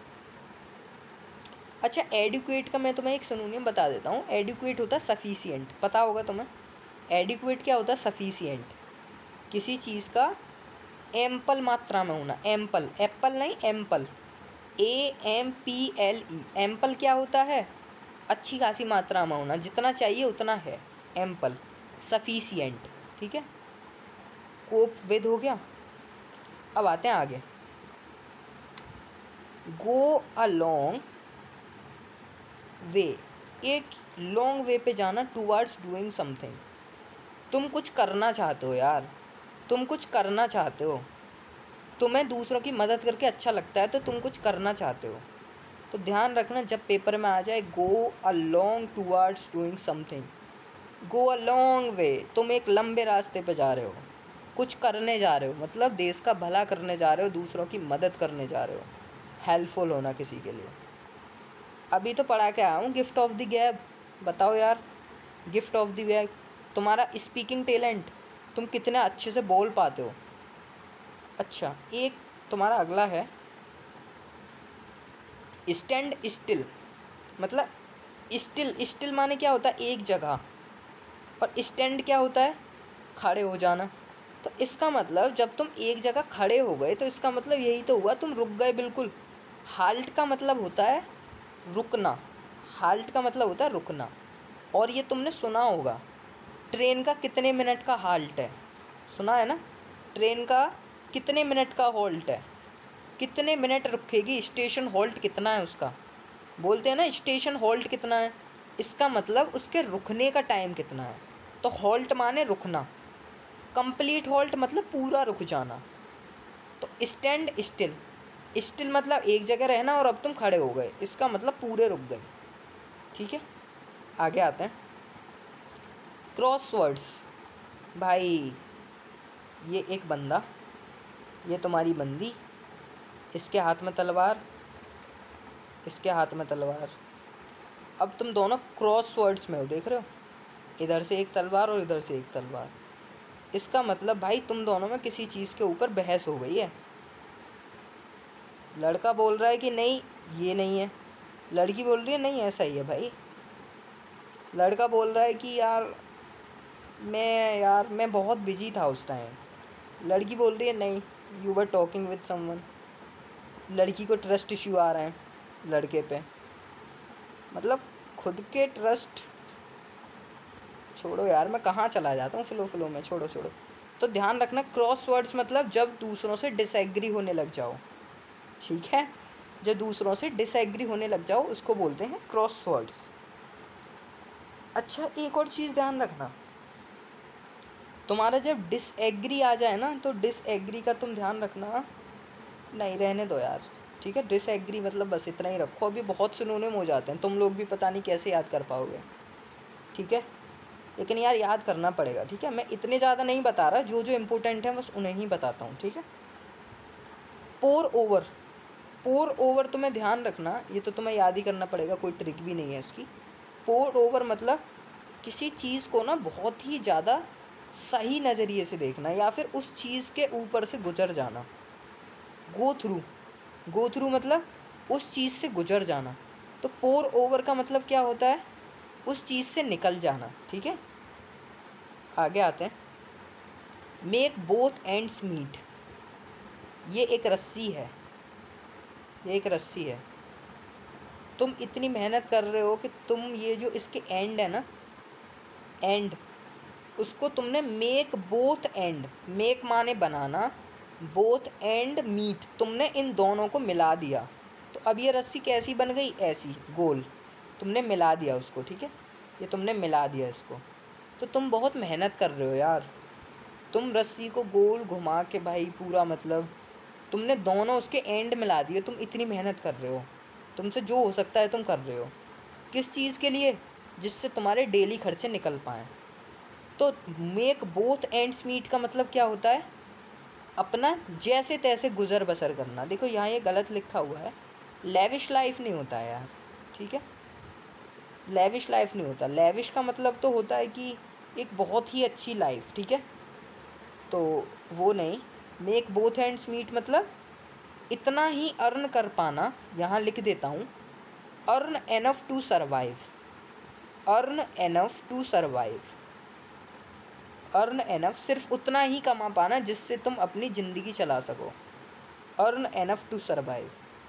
[SPEAKER 1] अच्छा एडिक्वेट का मैं तुम्हें एक सिनोनिम बता देता हूँ, एडिक्वेट होता है सफिशिएंट, पता होगा तुम्हें, एडिक्वेट क्या होता है, सफिशिएंट, किसी चीज़ का एम्पल मात्रा में होना, एम्पल, एप्पल नहीं एम्पल, AMPLE, एम्पल क्या होता है, अच्छी खासी मात्रा में होना, जितना चाहिए उतना है, एम्पल, सफिशिएंट, ठीक है। कोप विद हो गया। अब आते हैं आगे, गो अ लॉन्ग वे, एक लॉन्ग वे पे जाना, टूवर्ड्स डूइंग समथिंग, तुम कुछ करना चाहते हो यार, तुम कुछ करना चाहते हो, तुम्हें दूसरों की मदद करके अच्छा लगता है तो तुम कुछ करना चाहते हो, तो ध्यान रखना जब पेपर में आ जाए go a long towards doing something, go a long way, तुम एक लंबे रास्ते पे जा रहे हो, कुछ करने जा रहे हो, मतलब देश का भला करने जा रहे हो, दूसरों की मदद करने जा रहे हो, हेल्पफुल होना किसी के लिए। अभी तो पढ़ा के आया हूँ गिफ्ट ऑफ द गैब, बताओ यार, गिफ्ट ऑफ द गैब, तुम्हारा स्पीकिंग टैलेंट, तुम कितने अच्छे से बोल पाते हो। अच्छा एक तुम्हारा अगला है स्टैंड स्टिल, मतलब स्टिल, स्टिल माने क्या होता है, एक जगह, और स्टैंड क्या होता है, खड़े हो जाना। तो इसका मतलब जब तुम एक जगह खड़े हो गए तो इसका मतलब यही तो हुआ तुम रुक गए बिल्कुल। हाल्ट का मतलब होता है रुकना, हाल्ट का मतलब होता है रुकना। और ये तुमने सुना होगा ट्रेन का कितने मिनट का हाल्ट है, सुना है ना, ट्रेन का कितने मिनट का हॉल्ट है, कितने मिनट रुकेगी, स्टेशन हॉल्ट कितना है उसका, बोलते हैं ना स्टेशन हॉल्ट कितना है, इसका मतलब उसके रुकने का टाइम कितना है। तो हॉल्ट माने रुकना, कंप्लीट हॉल्ट मतलब पूरा रुक जाना। तो स्टैंड स्टिल, स्टिल मतलब एक जगह रहना और अब तुम खड़े हो गए, इसका मतलब पूरे रुक गए, ठीक है। आगे आते हैं क्रॉसवर्ड्स, भाई ये एक बंदा ये तुम्हारी बंदी, इसके हाथ में तलवार, इसके हाथ में तलवार। अब तुम दोनों क्रॉस वर्ड्स में हो, देख रहे हो, इधर से एक तलवार और इधर से एक तलवार। इसका मतलब भाई तुम दोनों में किसी चीज़ के ऊपर बहस हो गई है। लड़का बोल रहा है कि नहीं ये नहीं है, लड़की बोल रही है नहीं ऐसा ही है भाई। लड़का बोल रहा है कि यार मैं बहुत बिजी था उस टाइम। लड़की बोल रही है नहीं you were talking with someone. लड़की को ट्रस्ट इश्यू आ रहे हैं लड़के पे। मतलब खुद के ट्रस्ट, छोड़ो यार मैं कहाँ चला जाता हूँ फ्लो में, छोड़ो। तो ध्यान रखना क्रॉस वर्ड्स मतलब जब दूसरों से डिसएग्री होने लग जाओ, ठीक है, जब दूसरों से डिसएग्री होने लग जाओ उसको बोलते हैं क्रॉस वर्ड्स। अच्छा एक और चीज़ ध्यान रखना, तुम्हारा जब डिसएग्री आ जाए ना तो डिसएग्री का तुम ध्यान रखना, नहीं रहने दो यार, ठीक है। डिसएग्री मतलब बस इतना ही रखो, अभी बहुत सिनोनिम हो जाते हैं, तुम लोग भी पता नहीं कैसे याद कर पाओगे, ठीक है। लेकिन यार याद करना पड़ेगा, ठीक है। मैं इतने ज़्यादा नहीं बता रहा, जो जो इम्पोर्टेंट है बस उन्हें ही बताता हूँ, ठीक है। पोर ओवर, पोर ओवर तुम्हें ध्यान रखना, ये तो तुम्हें याद ही करना पड़ेगा, कोई ट्रिक भी नहीं है इसकी। पोर ओवर मतलब किसी चीज़ को ना बहुत ही ज़्यादा सही नज़रिए से देखना या फिर उस चीज़ के ऊपर से गुजर जाना। गो थ्रू मतलब उस चीज़ से गुजर जाना। तो पोर ओवर का मतलब क्या होता है, उस चीज़ से निकल जाना, ठीक है। आगे आते हैं, मेक बोथ एंड्स मीट। ये एक रस्सी है, ये एक रस्सी है। तुम इतनी मेहनत कर रहे हो कि तुम ये जो इसके एंड है ना, एंड, उसको तुमने मेक बोथ एंड, मेक माने बनाना, बोथ एंड मीट, तुमने इन दोनों को मिला दिया। तो अब ये रस्सी कैसी बन गई, ऐसी गोल, तुमने मिला दिया उसको, ठीक है। ये तुमने मिला दिया इसको। तो तुम बहुत मेहनत कर रहे हो यार, तुम रस्सी को गोल घुमा के भाई पूरा, मतलब तुमने दोनों उसके एंड मिला दिए। तुम इतनी मेहनत कर रहे हो, तुमसे जो हो सकता है तुम कर रहे हो, किस चीज़ के लिए, जिससे तुम्हारे डेली खर्चे निकल पाएँ। तो मेक बोथ एंड्स मीट का मतलब क्या होता है, अपना जैसे तैसे गुज़र बसर करना। देखो यहाँ ये गलत लिखा हुआ है, लेविश लाइफ नहीं होता है यार, ठीक है। लेविश लाइफ नहीं होता, लेविश का मतलब तो होता है कि एक बहुत ही अच्छी लाइफ, ठीक है। तो वो नहीं, मेक बोथ हैंड्स मीट मतलब इतना ही अर्न कर पाना, यहाँ लिख देता हूँ, earn enough to survive, earn enough to survive, earn enough सिर्फ उतना ही कमा पाना जिससे तुम अपनी ज़िंदगी चला सको, अर्न एनफ टू सर्वाइव।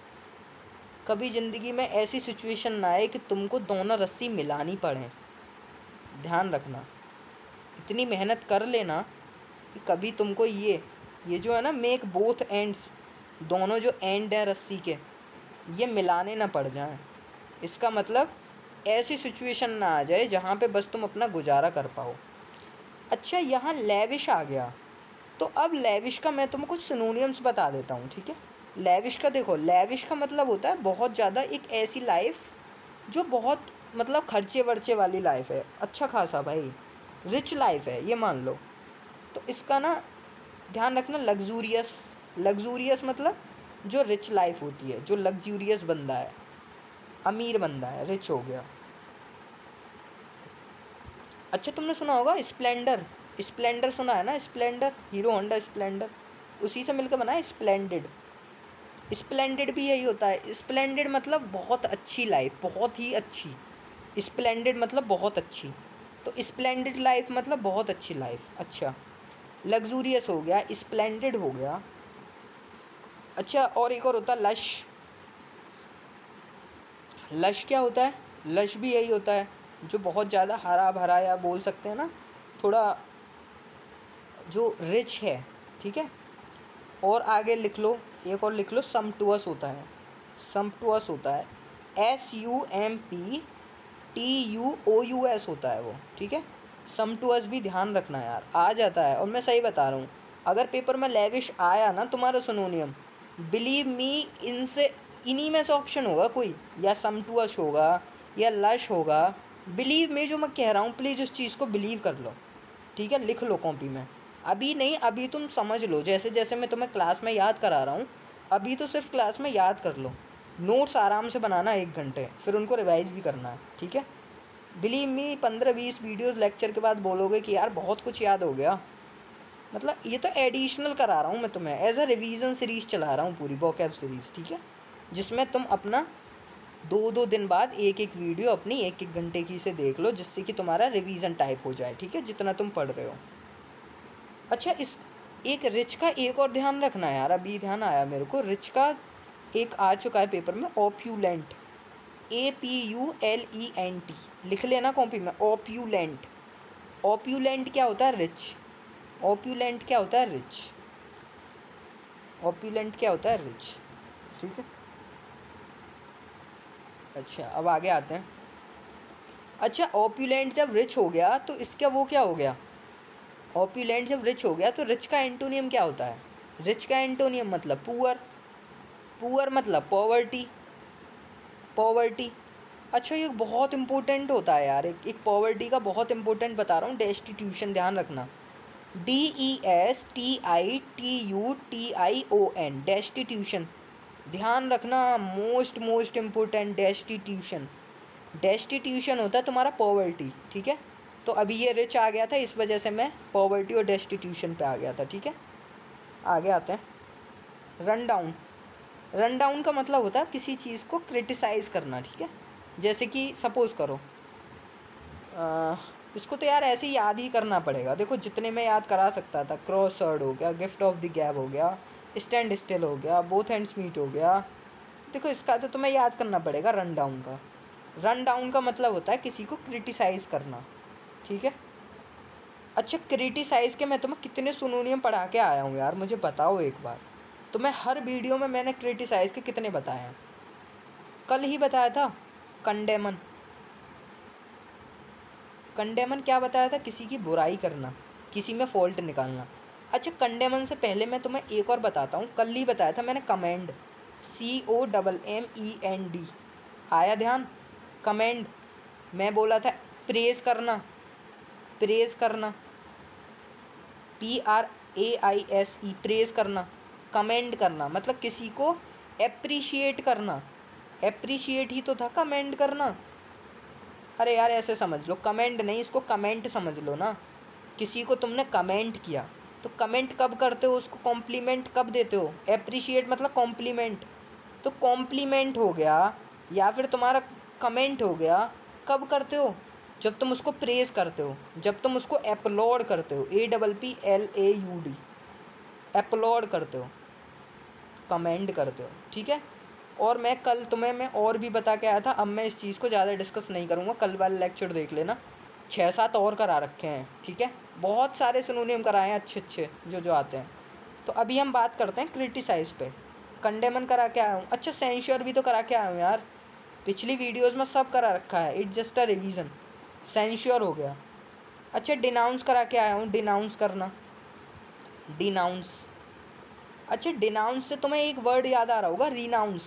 [SPEAKER 1] कभी ज़िंदगी में ऐसी सिचुएशन ना आए कि तुमको दोनों रस्सी मिलानी पड़े, ध्यान रखना। इतनी मेहनत कर लेना कि कभी तुमको ये जो है ना, मेक बोथ एंड्स, दोनों जो एंड है रस्सी के, ये मिलाने ना पड़ जाएं। इसका मतलब ऐसी सिचुएशन ना आ जाए जहाँ पे बस तुम अपना गुजारा कर पाओ। अच्छा यहाँ लेविश आ गया, तो अब लेविश का मैं तुम्हें कुछ सिनोनिम्स बता देता हूँ, ठीक है। लेविश का देखो, लेविश का मतलब होता है बहुत ज़्यादा, एक ऐसी लाइफ जो बहुत मतलब खर्चे वर्चे वाली लाइफ है, अच्छा खासा भाई रिच लाइफ है ये मान लो। तो इसका ना ध्यान रखना, लग्जूरियस, लग्जूरियस मतलब जो रिच लाइफ होती है, जो लग्जूरियस बंदा है, अमीर बंदा है, रिच हो गया। अच्छा तुमने सुना होगा स्प्लेंडर, स्प्लेंडर सुना है ना, स्प्लेंडर, हीरो होंडा स्प्लेंडर, उसी से मिलकर बना है स्प्लेंडेड। स्प्लेंडेड भी यही होता है, स्प्लेंडेड मतलब बहुत अच्छी लाइफ, बहुत ही अच्छी, स्प्लेंडेड मतलब बहुत अच्छी। तो स्प्लेंडेड लाइफ मतलब बहुत अच्छी लाइफ। अच्छा लग्जूरियस हो गया, स्प्लेंडेड हो गया। अच्छा और एक और होता है लश, लश क्या होता है, लश भी यही होता है जो बहुत ज़्यादा हरा भरा, या बोल सकते हैं ना थोड़ा जो रिच है, ठीक है। और आगे लिख लो, एक और लिख लो, सम्पटुअस होता है, सम्पटुअस होता है, SUMPTUOUS होता है वो, ठीक है। सम्पटुअस भी ध्यान रखना यार, आ जाता है, और मैं सही बता रहा हूँ, अगर पेपर में लेविश आया ना तुम्हारा सिनोनियम, बिलीव मी इनसे इन्हीं में से ऑप्शन होगा कोई, या सम्पटुअस होगा या लश होगा। बिलीव मी जो मैं कह रहा हूँ, प्लीज़ उस चीज़ को बिलीव कर लो, ठीक है, लिख लो कॉपी में। अभी नहीं, अभी तुम समझ लो, जैसे जैसे मैं तुम्हें क्लास में याद करा रहा हूँ, अभी तो सिर्फ क्लास में याद कर लो। नोट्स आराम से बनाना 1 घंटे, फिर उनको रिवाइज भी करना है, ठीक है। बिलीव मी 15-20 वीडियोस लेक्चर के बाद बोलोगे कि यार बहुत कुछ याद हो गया। मतलब ये तो एडिशनल करा रहा हूँ मैं तुम्हें, एज अ रिवीजन सीरीज़ चला रहा हूँ, पूरी वोकैब सीरीज़, ठीक है, जिसमें तुम अपना 2-2 दिन बाद एक एक वीडियो अपनी 1-1 घंटे की से देख लो, जिससे कि तुम्हारा रिवीजन टाइप हो जाए, ठीक है, जितना तुम पढ़ रहे हो। अच्छा, इस एक रिच का एक और ध्यान रखना यार, अभी ध्यान आया मेरे को, रिच का एक आ चुका है पेपर में, ऑप्यूलेंट, APULENT, लिख लेना कॉपी में, ऑप्यूलेंट। ऑप्यूलेंट क्या होता है? रिच। ऑप्यूलेंट क्या होता है? रिच। ऑप्यूलेंट क्या होता है? रिच, ठीक है। अच्छा, अब आगे आते हैं। अच्छा, ऑप्यूलेंट जब रिच हो गया तो इसका वो क्या हो गया? ऑप्यूलेंट जब रिच हो गया तो रिच का एंटोनियम क्या होता है? रिच का एंटोनियम मतलब पुअर, पुअर मतलब पॉवर्टी, पॉवर्टी। अच्छा, ये बहुत इंपॉर्टेंट होता है यार, एक पॉवर्टी का बहुत इंपॉर्टेंट बता रहा हूँ, डेस्टिट्यूशन, ध्यान रखना, DESTITUTION, डेस्टिट्यूशन, ध्यान रखना, most most important, destitution. Destitution होता है तुम्हारा पॉवर्टी, ठीक है। तो अभी ये रिच आ गया था, इस वजह से मैं पॉवर्टी और डेस्टिट्यूशन पे आ गया था, ठीक है। आगे आते हैं। Run down. रन डाउन का मतलब होता है किसी चीज़ को क्रिटिसाइज़ करना, ठीक है। जैसे कि सपोज़ करो, इसको तो यार ऐसे ही याद ही करना पड़ेगा, देखो जितने में याद करा सकता था, क्रॉसवर्ड हो गया, गिफ्ट ऑफ द गैब हो गया, स्टैंड स्टिल हो गया, बोथ हैंड्स मीट हो गया। देखो इसका तो तुम्हें याद करना पड़ेगा रन डाउन का। रन डाउन का मतलब होता है किसी को क्रिटिसाइज़ करना, ठीक है। अच्छा, क्रिटिसाइज़ के मैं तुम्हें कितने सिनोनियम पढ़ा के आया हूँ यार, मुझे बताओ एक बार। तुम्हें हर वीडियो में मैंने क्रिटिसाइज़ के कितने बताए हैं? कल ही बताया था कंडेमन। कंडेमन क्या बताया था? किसी की बुराई करना, किसी में फॉल्ट निकालना। अच्छा, कंडेमन से पहले मैं तुम्हें एक और बताता हूँ, कल ही बताया था मैंने कमेंड, COMMEND, आया ध्यान? कमेंड मैं बोला था, प्रेज करना, प्रेज करना, PRAISE, प्रेज करना। कमेंड करना मतलब किसी को एप्रिशिएट करना, एप्रिशिएट ही तो था कमेंड करना। अरे यार ऐसे समझ लो, कमेंट नहीं, इसको कमेंट समझ लो ना। किसी को तुमने कमेंट किया तो कमेंट कब करते हो? उसको कॉम्प्लीमेंट कब देते हो? एप्रिशिएट मतलब कॉम्प्लीमेंट, तो कॉम्प्लीमेंट हो गया या फिर तुम्हारा कमेंट हो गया, कब करते हो? जब तुम उसको प्रेज करते हो, जब तुम उसको अपलोड करते हो, APPLAUD, अपलोड करते हो, कमेंट करते हो, ठीक है। और मैं कल तुम्हें मैं और भी बता के आया था, अब मैं इस चीज़ को ज़्यादा डिस्कस नहीं करूँगा, कल वाले लेक्चर देख लेना, 6-7 और करा रखे हैं, ठीक है। बहुत सारे सिनोनियम कराए हैं अच्छे अच्छे जो जो आते हैं। तो अभी हम बात करते हैं क्रिटिसाइज़ पे। कंडेमन करा के आया हूँ। अच्छा, सेंश्योर भी तो करा के आया हूँ यार, पिछली वीडियोज़ में सब करा रखा है, इट्स जस्ट अ रिवीजन। सेंश्योर हो गया। अच्छा, डिनाउंस करा के आया हूँ, डिनाउंस करना, डिनाउंस। अच्छा, डिनाउंस से तुम्हें एक वर्ड याद आ रहा होगा, रीनाउंस,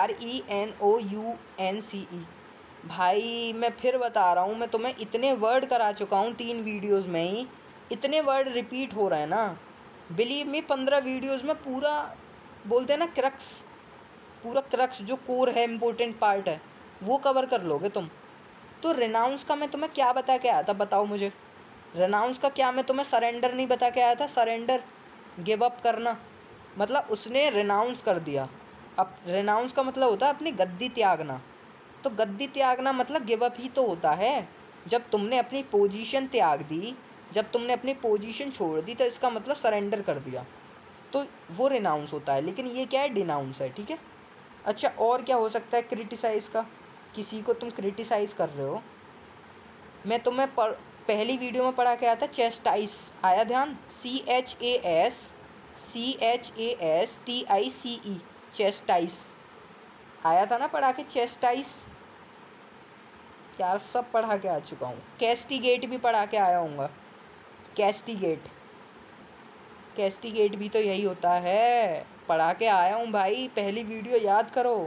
[SPEAKER 1] RENOUNCE। भाई मैं फिर बता रहा हूँ, मैं तुम्हें इतने वर्ड करा चुका हूँ 3 वीडियोज़ में ही, इतने वर्ड रिपीट हो रहे हैं ना, बिलीव मी 15 वीडियोज़ में पूरा, बोलते हैं ना क्रक्स, पूरा क्रक्स जो कोर है, इम्पोर्टेंट पार्ट है, वो कवर कर लोगे तुम। तो रिनाउंस का मैं तुम्हें क्या बता के आया था, बताओ मुझे। रिनाउंस का क्या मैं तुम्हें सरेंडर नहीं बता के आया था? सरेंडर, गिव अप करना, मतलब उसने रिनाउंस कर दिया। अब रिनाउंस का मतलब होता है अपनी गद्दी त्यागना, तो गद्दी त्यागना मतलब गिव अप ही तो होता है। जब तुमने अपनी पोजीशन त्याग दी, जब तुमने अपनी पोजीशन छोड़ दी, तो इसका मतलब सरेंडर कर दिया, तो वो रिनाउंस होता है। लेकिन ये क्या है? डिनाउंस है, ठीक है। अच्छा, और क्या हो सकता है क्रिटिसाइज़ का? किसी को तुम क्रिटिसाइज़ कर रहे हो, मैं तुम्हें पहली वीडियो में पढ़ा के आया था चेस्टाइस, आया ध्यान? CHASTICE, चेस्टाइस, आया था ना पढ़ा के? चेस्टाइस यार, सब पढ़ा के आ चुका हूँ। कैस्टिगेट भी पढ़ा के आया हूँगा, कैस्टिगेट, कैस्टिगेट भी तो यही होता है, पढ़ा के आया हूँ भाई, पहली वीडियो याद करो।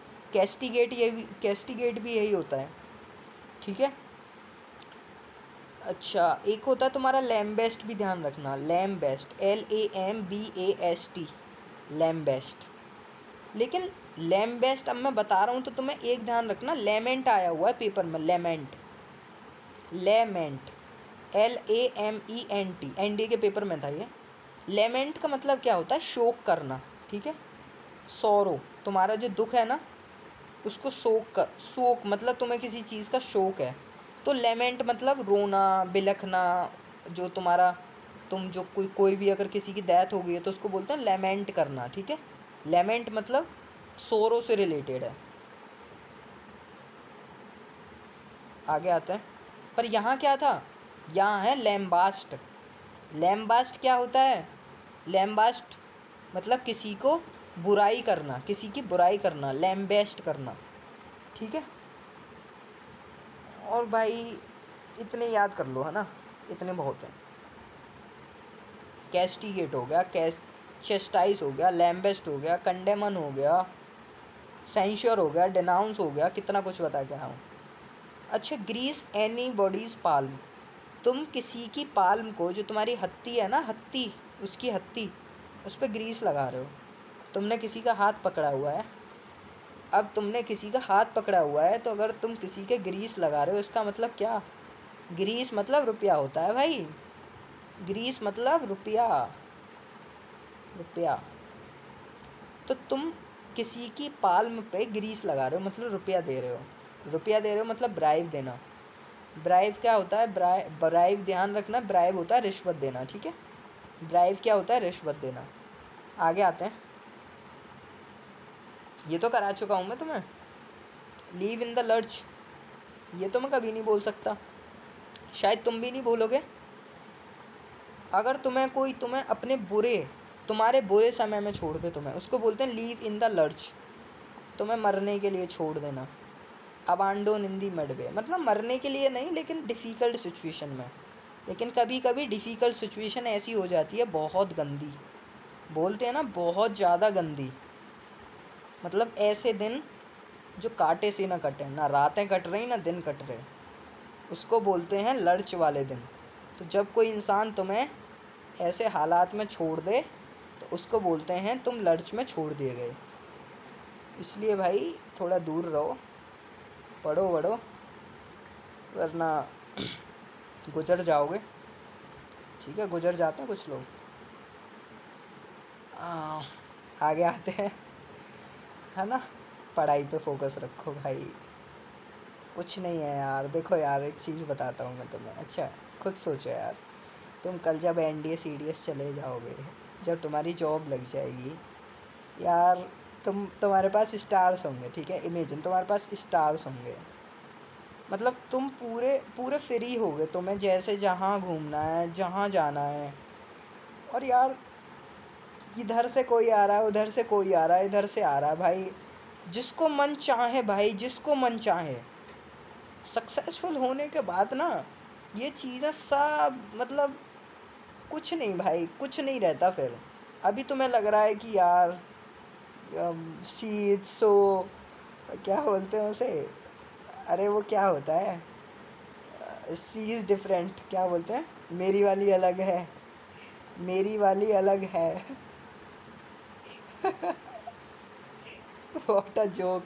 [SPEAKER 1] कैस्टिगेट, ये कैस्टिगेट भी यही होता है, ठीक है। अच्छा, एक होता है तुम्हारा लैम्बेस्ट, भी ध्यान रखना, लैम्बेस्ट, LAMBAST, लैम्बेस्ट। लेकिन लैम्बेस्ट अब मैं बता रहा हूँ तो तुम्हें एक ध्यान रखना, लेमेंट आया हुआ है पेपर में, लेमेंट, लेमेंट, LAMENT, ND के पेपर में था ये। लेमेंट का मतलब क्या होता है? शोक करना, ठीक है। सौरो, तुम्हारा जो दुख है ना उसको शोक मतलब तुम्हें किसी चीज़ का शोक है, तो लेमेंट मतलब रोना, बिलखना, जो तुम्हारा, तुम जो कोई भी अगर किसी की डेथ हो गई है तो उसको बोलते हैं लेमेंट करना, ठीक है। लेमेंट मतलब सोरो से रिलेटेड है। आगे आते हैं, पर यहाँ क्या था, यहाँ है लैम्बास्ट। लैम्बास्ट क्या होता है? लैम्बास्ट मतलब किसी को बुराई करना, किसी की बुराई करना, लैम्बेस्ट करना, ठीक है। और भाई इतने याद कर लो, है ना, इतने बहुत हैं। कैस्टिगेट हो गया, चेस्टाइज हो गया, लैम्बेस्ट हो गया, कंडेमन हो गया, सेंश्योर हो गया, डिनाउंस हो गया, कितना कुछ बता के आया हूँ। अच्छा, ग्रीस एनी बॉडीज पाल्म, तुम किसी की पाल्म को, जो तुम्हारी हत्ती है ना, हत्ती, उसकी हत्ती, उस पर ग्रीस लगा रहे हो। तुमने किसी का हाथ पकड़ा हुआ है, अब तुमने किसी का हाथ पकड़ा हुआ है तो अगर तुम किसी के ग्रीस लगा रहे हो, इसका मतलब क्या? ग्रीस मतलब रुपया होता है भाई, ग्रीस मतलब रुपया, रुपया। तो तुम किसी की पाल्म पे ग्रीस लगा रहे हो मतलब रुपया दे रहे हो, रुपया दे रहे हो मतलब ब्राइब देना। ब्राइब क्या होता है? ब्राइब ध्यान रखना, ब्राइब होता है रिश्वत देना, ठीक है। ब्राइब क्या होता है? रिश्वत देना। आगे आते हैं, ये तो करा चुका हूँ मैं तुम्हें, लीव इन द लर्च, ये तो मैं कभी नहीं बोल सकता, शायद तुम भी नहीं बोलोगे। अगर तुम्हें कोई, तुम्हें अपने तुम्हारे बुरे समय में छोड़ दे तुम्हें, उसको बोलते हैं लीव इन द लर्च, तुम्हें मरने के लिए छोड़ देना। अबांडोन इन दी मिडवे मतलब मरने के लिए नहीं, लेकिन डिफ़िकल्ट सिचुएशन में। लेकिन कभी कभी डिफ़िकल्ट सिचुएशन ऐसी हो जाती है बहुत गंदी, बोलते हैं ना बहुत ज़्यादा गंदी, मतलब ऐसे दिन जो कांटे से ना कटे, ना रातें कट रही ना दिन कट रहे, उसको बोलते हैं लर्च वाले दिन। तो जब कोई इंसान तुम्हें ऐसे हालात में छोड़ दे तो उसको बोलते हैं तुम लर्च में छोड़ दिए गए। इसलिए भाई थोड़ा दूर रहो, पढ़ो वढ़ो, वरना गुजर जाओगे, ठीक है, गुजर जाते हैं कुछ लोग। आगे आते हैं, है ना, पढ़ाई पे फोकस रखो भाई, कुछ नहीं है यार। देखो यार एक चीज़ बताता हूँ मैं तुम्हें, अच्छा खुद सोचो यार, तुम कल जब NDA CDS चले जाओगे, जब तुम्हारी जॉब लग जाएगी यार, तुम्हारे पास स्टार्स होंगे, ठीक है, इमेजिन तुम्हारे पास स्टार्स होंगे, मतलब तुम पूरे पूरे फ्री होगे, तुम्हें जैसे जहाँ घूमना है, जहाँ जाना है। और यार इधर से कोई आ रहा है, उधर से कोई आ रहा है, इधर से आ रहा है भाई, जिसको मन चाहे भाई, जिसको मन चाहे। सक्सेसफुल होने के बाद ना ये चीज़ें सब मतलब कुछ नहीं भाई, कुछ नहीं रहता फिर। अभी तुम्हें लग रहा है कि यार सी सो, क्या बोलते हैं उसे, अरे वो क्या होता है, सी इज़ डिफरेंट, क्या बोलते हैं, मेरी वाली अलग है, मेरी वाली अलग है। What a joke.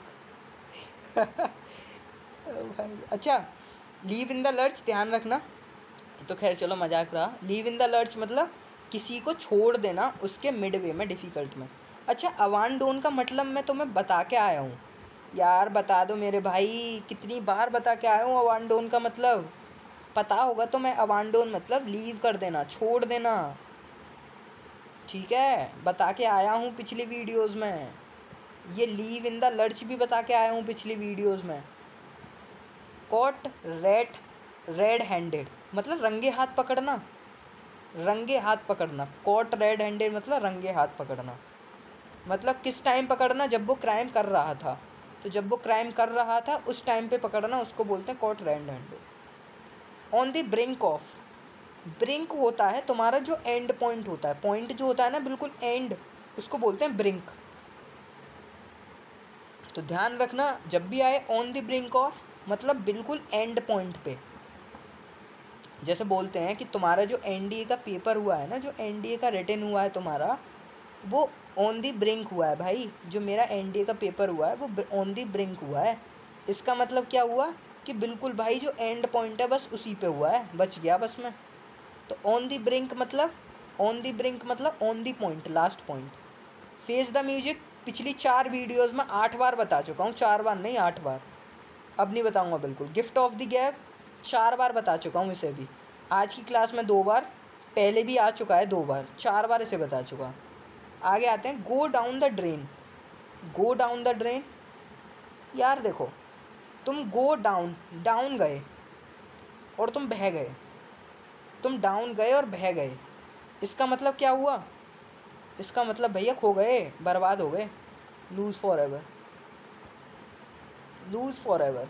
[SPEAKER 1] भाई अच्छा, लीव इन द लर्च ध्यान रखना, तो खैर चलो मजाक रहा। लीव इन द लर्च मतलब किसी को छोड़ देना उसके मिडवे में, डिफ़िकल्ट में। अच्छा, अवांडोन का मतलब मैं तुम्हें बता के आया हूँ यार, बता दो मेरे भाई, कितनी बार बता के आया हूँ अवांडोन का मतलब, पता होगा तो। मैं अवांडोन मतलब लीव कर देना, छोड़ देना, ठीक है, बता के आया हूँ पिछली वीडियोस में। ये लीव इन द लर्च भी बता के आया हूँ पिछली वीडियोस में। कॉट रेड हैंडेड मतलब रंगे हाथ पकड़ना, रंगे हाथ पकड़ना। कॉट रेड हैंडेड मतलब रंगे हाथ पकड़ना, मतलब किस टाइम पकड़ना? जब वो क्राइम कर रहा था, तो जब वो क्राइम कर रहा था उस टाइम पे पकड़ना, उसको बोलते हैं caught red handed. On the brink of, brink होता है तुम्हारा जो एंड पॉइंट होता है, पॉइंट जो होता है ना बिल्कुल एंड, उसको बोलते हैं ब्रिंक। तो ध्यान रखना जब भी आए ऑन द ब्रिंक ऑफ मतलब बिल्कुल एंड पॉइंट पे, जैसे बोलते हैं कि तुम्हारा जो एनडीए का पेपर हुआ है ना, जो एनडीए का रिटन हुआ है तुम्हारा, वो ऑन दी ब्रिंक हुआ है भाई। जो मेरा एनडीए का पेपर हुआ है वो ऑन दी ब्रिंक हुआ है। इसका मतलब क्या हुआ कि बिल्कुल भाई जो एंड पॉइंट है बस उसी पे हुआ है, बच गया बस मैं। तो ऑन दी ब्रिंक मतलब, ऑन दी ब्रिंक मतलब on the point, last point. Face the music पिछली 4 वीडियोस में 8 बार बता चुका हूँ, 4 बार नहीं 8 बार, अब नहीं बताऊँगा बिल्कुल। गिफ्ट ऑफ द गैप 4 बार बता चुका हूँ इसे भी, आज की क्लास में 2 बार, पहले भी आ चुका है 2 बार, 4 बार इसे बता चुका। आगे आते हैं, go down the drain. Go down the drain, यार देखो, तुम गो डाउन, डाउन गए और तुम बह गए, तुम डाउन गए और बह गए, इसका मतलब क्या हुआ? इसका मतलब भैया खो गए, बर्बाद हो गए, lose for ever, lose for ever.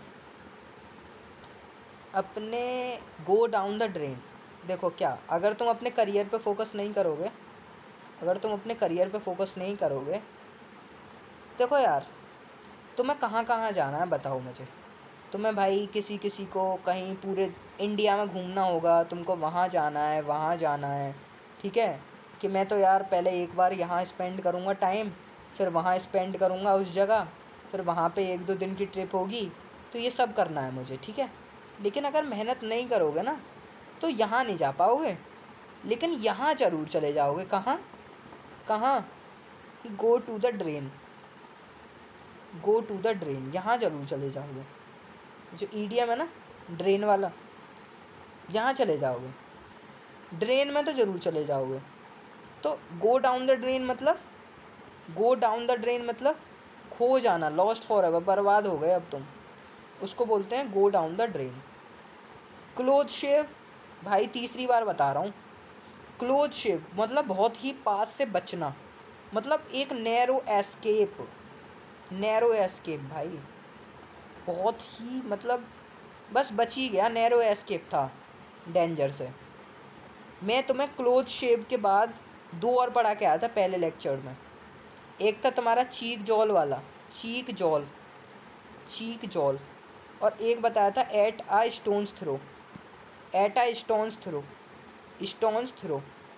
[SPEAKER 1] अपने गो डाउन द ड्रेन, देखो क्या, अगर तुम अपने करियर पे फोकस नहीं करोगे, अगर तुम अपने करियर पे फोकस नहीं करोगे, देखो यार, तुम्हें कहाँ कहाँ जाना है बताओ मुझे। तुम्हें भाई किसी किसी को कहीं पूरे इंडिया में घूमना होगा, तुमको वहाँ जाना है, वहाँ जाना है, ठीक है, कि मैं तो यार पहले एक बार यहाँ स्पेंड करूँगा टाइम, फिर वहाँ स्पेंड करूँगा उस जगह, फिर वहाँ पे 1-2 दिन की ट्रिप होगी, तो ये सब करना है मुझे, ठीक है। लेकिन अगर मेहनत नहीं करोगे ना तो यहाँ नहीं जा पाओगे, लेकिन यहाँ ज़रूर चले जाओगे। कहाँ कहाँ? Go to the drain, go to the drain, यहाँ ज़रूर चले जाओगे। जो ईडीएम है ना, ड्रेन वाला, यहाँ चले जाओगे, ड्रेन में तो ज़रूर चले जाओगे। तो गो डाउन द ड्रेन मतलब, गो डाउन द ड्रेन मतलब खो जाना, लॉस्ट फॉर एवर, बर्बाद हो गए अब तुम, उसको बोलते हैं go down the drain. Close shave, भाई तीसरी बार बता रहा हूँ, क्लोज शेव मतलब बहुत ही पास से बचना, मतलब एक नैरो एस्केप, नैरो एस्केप भाई, बहुत ही मतलब बस बच ही गया, नैरो एस्केप था डेंजर से। मैं तुम्हें क्लोज शेव के बाद 2 और पढ़ा के आया था पहले लेक्चर में। एक था तुम्हारा चीक जॉल वाला, चीक जॉल, चीक जॉल, और एक बताया था at a stone's throw, at a stone's throw, stone's throw,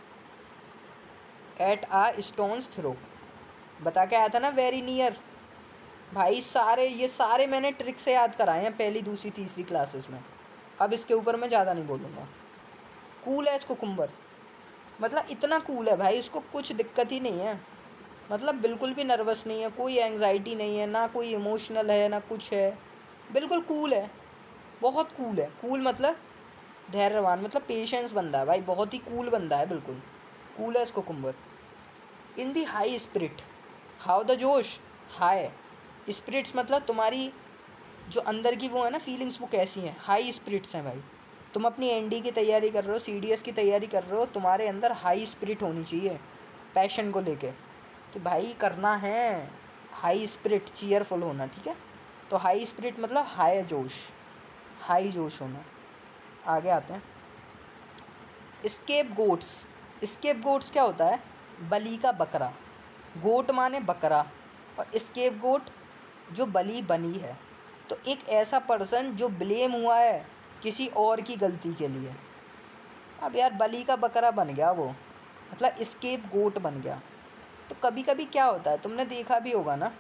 [SPEAKER 1] at a stone's throw बता के आया था ना, वेरी नियर। भाई सारे ये सारे मैंने ट्रिक से याद कराए हैं पहली दूसरी तीसरी क्लासेस में, अब इसके ऊपर मैं ज़्यादा नहीं बोलूँगा। कूल है इसको कुकुम्बर, मतलब इतना कूल है भाई, उसको कुछ दिक्कत ही नहीं है, मतलब बिल्कुल भी नर्वस नहीं है, कोई एंग्जाइटी नहीं है, ना कोई इमोशनल है ना कुछ है, बिल्कुल कूल है, बहुत कूल है। कूल मतलब धैर्यवान, मतलब पेशेंस बंदा है भाई, बहुत ही कूल बंदा है, बिल्कुल कूल है इसको cucumber. In the high spirit, how the जोश, हाई स्पिरिट्स मतलब तुम्हारी जो अंदर की वो है ना फीलिंग्स, वो कैसी हैं, हाई स्पिरिट्स हैं भाई। तुम अपनी एनडी की तैयारी कर रहे हो, सीडीएस की तैयारी कर रहे हो, तुम्हारे अंदर हाई स्पिरिट होनी चाहिए पैशन को लेके, कि भाई करना है, हाई स्पिरिट, चीयरफुल होना, ठीक है। तो हाई स्पिरिट मतलब हाई जोश, हाई जोश होना। आगे आते हैं, स्केप गोट्स। स्केप गोट्स क्या होता है? बलि का बकरा, गोट माने बकरा, और स्केप गोट जो बलि बनी है, तो एक ऐसा पर्सन जो ब्लेम हुआ है किसी और की गलती के लिए। अब यार बलि का बकरा बन गया वो, मतलब स्केप गोट बन गया। तो कभी कभी क्या होता है, तुमने देखा भी होगा ना,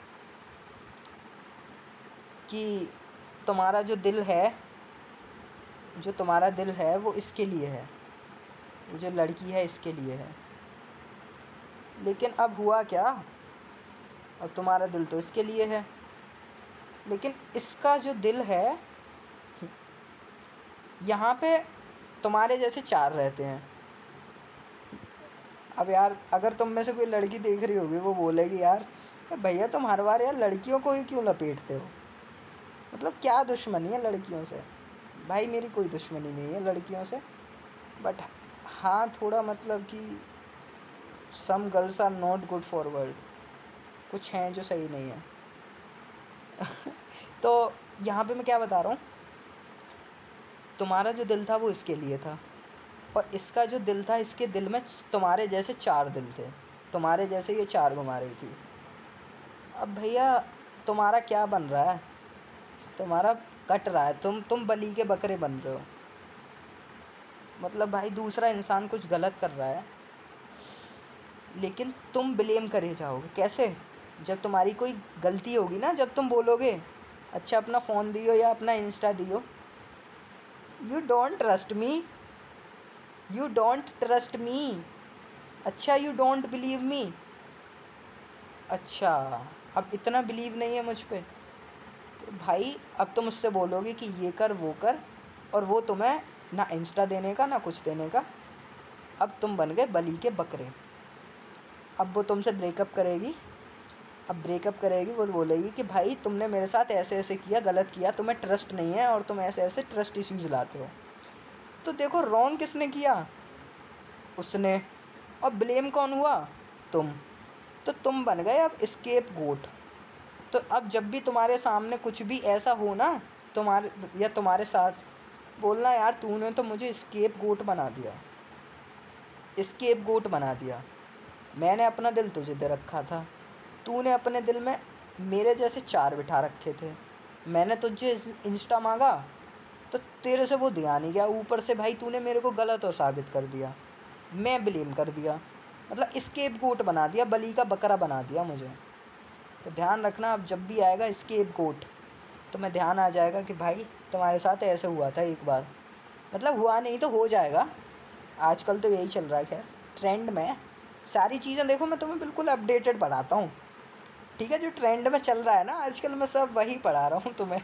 [SPEAKER 1] कि तुम्हारा जो दिल है, जो तुम्हारा दिल है वो इसके लिए है, ये जो लड़की है इसके लिए है, लेकिन अब हुआ क्या, अब तुम्हारा दिल तो इसके लिए है, लेकिन इसका जो दिल है, यहाँ पे तुम्हारे जैसे 4 रहते हैं। अब यार अगर तुम में से कोई लड़की देख रही होगी, वो बोलेगी यार भैया तुम हर बार यार लड़कियों को ही क्यों लपेटते हो, मतलब क्या दुश्मनी है लड़कियों से? भाई मेरी कोई दुश्मनी नहीं है लड़कियों से, बट हाँ थोड़ा मतलब कि some girls are not good for world, कुछ हैं जो सही नहीं है। तो यहाँ पे मैं क्या बता रहा हूँ, तुम्हारा जो दिल था वो इसके लिए था, और इसका जो दिल था, इसके दिल में तुम्हारे जैसे 4 दिल थे, तुम्हारे जैसे ये 4 घुमा रही थी। अब भैया तुम्हारा क्या बन रहा है, तुम्हारा कट रहा है, तुम बलि के बकरे बन रहे हो। मतलब भाई दूसरा इंसान कुछ गलत कर रहा है, लेकिन तुम ब्लेम करे जाओगे कैसे? जब तुम्हारी कोई गलती होगी ना, जब तुम बोलोगे अच्छा अपना फ़ोन दियो या अपना इंस्टा दियो, you don't trust me, you don't trust me, अच्छा यू डोंट बिलीव मी, अच्छा अब इतना बिलीव नहीं है मुझ पे, तो भाई अब तुम मुझसे बोलोगे कि ये कर वो कर, और वो तुम्हें ना इंस्टा देने का ना कुछ देने का, अब तुम बन गए बली के बकरे। अब वो तुमसे ब्रेकअप करेगी, अब ब्रेकअप करेगी, वो बोलेगी कि भाई तुमने मेरे साथ ऐसे ऐसे किया, गलत किया, तुम्हें ट्रस्ट नहीं है और तुम ऐसे ऐसे ट्रस्ट इश्यूज़ लाते हो। तो देखो रॉन्ग किसने किया? उसने। और ब्लेम कौन हुआ? तुम। तो तुम बन गए अब स्केप गोट। तो अब जब भी तुम्हारे सामने कुछ भी ऐसा हो ना, तुम्हारे या तुम्हारे साथ, बोलना यार तूने तो मुझे स्केप गोट बना दिया, स्केप गोट बना दिया। मैंने अपना दिल तुझे दे रखा था, तूने अपने दिल में मेरे जैसे 4 बिठा रखे थे। मैंने तुझे इंस्टा मांगा तो तेरे से वो दिया नहीं गया, ऊपर से भाई तूने मेरे को गलत और साबित कर दिया, मैं ब्लेम कर दिया, मतलब स्केप गोट बना दिया, बली का बकरा बना दिया मुझे। तो ध्यान रखना, अब जब भी आएगा स्केप गोट तो मैं ध्यान आ जाएगा कि भाई तुम्हारे साथ ऐसे हुआ था एक बार, मतलब हुआ नहीं तो हो जाएगा, आजकल तो यही चल रहा है। खैर ट्रेंड में सारी चीज़ें देखो, मैं तुम्हें बिल्कुल अपडेटेड पढ़ाता हूँ, ठीक है? जो ट्रेंड में चल रहा है ना आजकल, मैं सब वही पढ़ा रहा हूँ तुम्हें।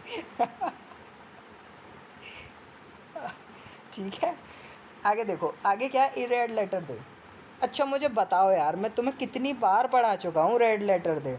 [SPEAKER 1] ठीक है, आगे देखो, आगे क्या है? रेड लेटर दे। अच्छा मुझे बताओ यार, मैं तुम्हें कितनी बार पढ़ा चुका हूँ रेड लेटर दे।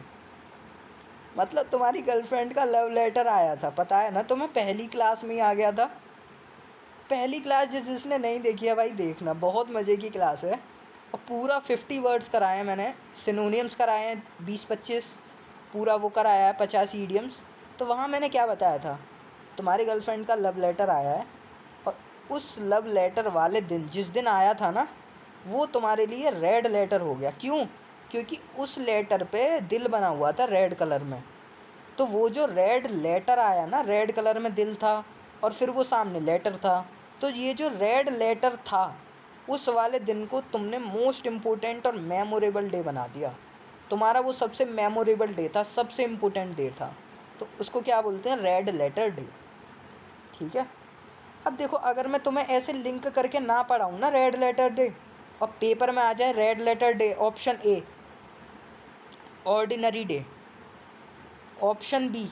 [SPEAKER 1] मतलब तुम्हारी गर्लफ्रेंड का लव लेटर आया था, पता है ना तुम्हें? पहली क्लास में ही आ गया था। पहली क्लास जिसने नहीं देखी है भाई देखना, बहुत मज़े की क्लास है। और पूरा 50 वर्ड्स कराए हैं मैंने, सिनोनियम्स कराए हैं 20-25, पूरा वो कराया है 50 ईडियम्स। तो वहाँ मैंने क्या बताया था? तुम्हारी गर्लफ्रेंड का लव लेटर आया है, और उस लव लेटर वाले दिन, जिस दिन आया था ना, वो तुम्हारे लिए रेड लेटर हो गया। क्यों? क्योंकि उस लेटर पे दिल बना हुआ था रेड कलर में। तो वो जो रेड लेटर आया ना, रेड कलर में दिल था और फिर वो सामने लेटर था, तो ये जो रेड लेटर था, उस वाले दिन को तुमने मोस्ट इम्पोर्टेंट और मेमोरेबल डे बना दिया। तुम्हारा वो सबसे मेमोरेबल डे था, सबसे इम्पोर्टेंट डे था, तो उसको क्या बोलते हैं? Red letter day. ठीक है, अब देखो अगर मैं तुम्हें ऐसे लिंक करके ना पढ़ाऊँ ना रेड लेटर डे, और पेपर में आ जाए red letter day option A ordinary day, option B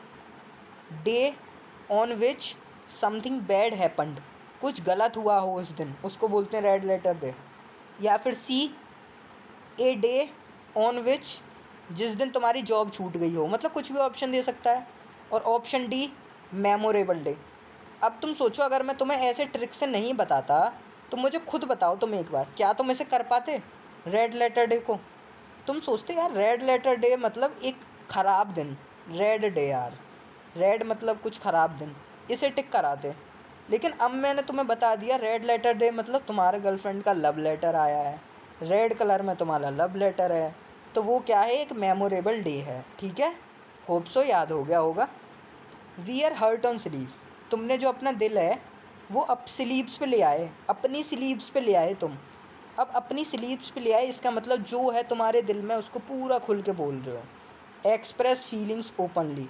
[SPEAKER 1] day on which something bad happened, कुछ गलत हुआ हो उस दिन, उसको बोलते हैं रेड लेटर डे, या फिर सी ए डे ऑन विच, जिस दिन तुम्हारी जॉब छूट गई हो, मतलब कुछ भी ऑप्शन दे सकता है, और ऑप्शन डी मेमोरेबल डे। अब तुम सोचो अगर मैं तुम्हें ऐसे ट्रिक से नहीं बताता, तो मुझे खुद बताओ तुम एक बार, क्या तुम इसे कर पाते रेड लेटर डे को? तुम सोचते यार रेड लेटर डे मतलब एक ख़राब दिन, रेड डे यार, रेड मतलब कुछ ख़राब दिन, इसे टिक कराते। लेकिन अब मैंने तुम्हें बता दिया रेड लेटर डे मतलब तुम्हारे गर्लफ्रेंड का लव लेटर आया है, रेड कलर में तुम्हारा लव लेटर है, तो वो क्या है? एक मेमोरेबल डे है। ठीक है, होप सो याद हो गया होगा। वियर हर्ट ऑन स्लीव, तुमने जो अपना दिल है वो अब स्लीव्स पे ले आए, अपनी स्लीव्स पे ले आए तुम। अब अपनी स्लीव्स पे ले आए, इसका मतलब जो है तुम्हारे दिल में उसको पूरा खुल के बोल रहे हो। एक्सप्रेस फीलिंग्स ओपनली,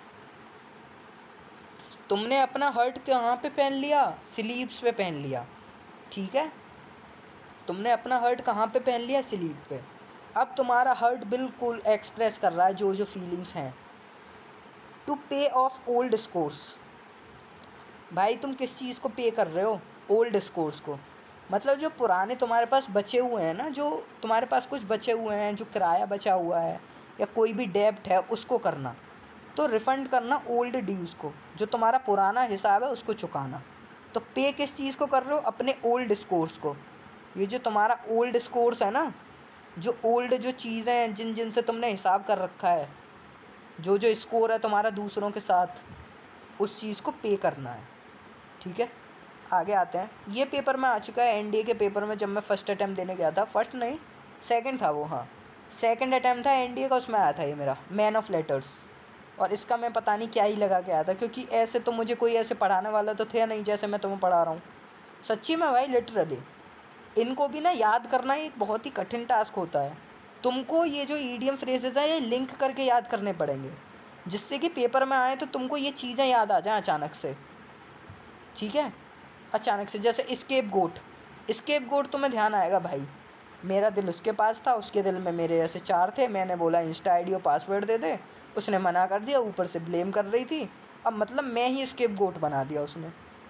[SPEAKER 1] तुमने अपना हर्ट कहाँ पे पहन लिया? स्लीव्स पे पहन लिया। ठीक है, तुमने अपना हर्ट कहाँ पे पहन लिया? स्लीव पे। अब तुम्हारा हर्ट बिल्कुल एक्सप्रेस कर रहा है जो जो फीलिंग्स हैं। टू पे ऑफ ओल्ड स्कोर्स, भाई तुम किस चीज़ को पे कर रहे हो? ओल्ड स्कोर्स को, मतलब जो पुराने तुम्हारे पास बचे हुए हैं ना, जो तुम्हारे पास कुछ बचे हुए हैं, जो किराया बचा हुआ है या कोई भी डेब्ट है, उसको करना। तो रिफ़ंड करना ओल्ड ड्यूज़ को, जो तुम्हारा पुराना हिसाब है उसको चुकाना। तो पे किस चीज़ को कर रहे हो? अपने ओल्ड स्कोर्स को। ये जो तुम्हारा ओल्ड स्कोर्स है ना, जो ओल्ड जो चीज़ें हैं जिन जिन से तुमने हिसाब कर रखा है, जो जो स्कोर है तुम्हारा दूसरों के साथ, उस चीज़ को पे करना है। ठीक है, आगे आते हैं। ये पेपर में आ चुका है, एनडीए के पेपर में, जब मैं फ़र्स्ट अटैम्प्ट देने गया था, फर्स्ट नहीं सेकंड था वो, हाँ सेकंड अटैम्प्ट था एनडीए का, उसमें आया था ये मेरा मैन ऑफ लेटर्स। और इसका मैं पता नहीं क्या ही लगा के आया था, क्योंकि ऐसे तो मुझे कोई ऐसे पढ़ाने वाला तो थे नहीं जैसे मैं तुम्हें पढ़ा रहा हूँ। सच्ची में भाई, लिटरली इनको भी ना याद करना एक बहुत ही कठिन टास्क होता है। तुमको ये जो ईडियम फ्रेजेस हैं ये लिंक करके याद करने पड़ेंगे, जिससे कि पेपर में आए तो तुमको ये चीज़ें याद आ जाएं अचानक से। ठीक है, अचानक से। जैसे स्केप गोट, स्केप गोट तुम्हें ध्यान आएगा भाई, मेरा दिल उसके पास था, उसके दिल में मेरे ऐसे 4 थे, मैंने बोला इंस्टा आईडी और पासवर्ड दे दे, उसने मना कर दिया, ऊपर से ब्लेम कर रही थी। अब मतलब मैं ही स्केप गोट बना दिया उसने,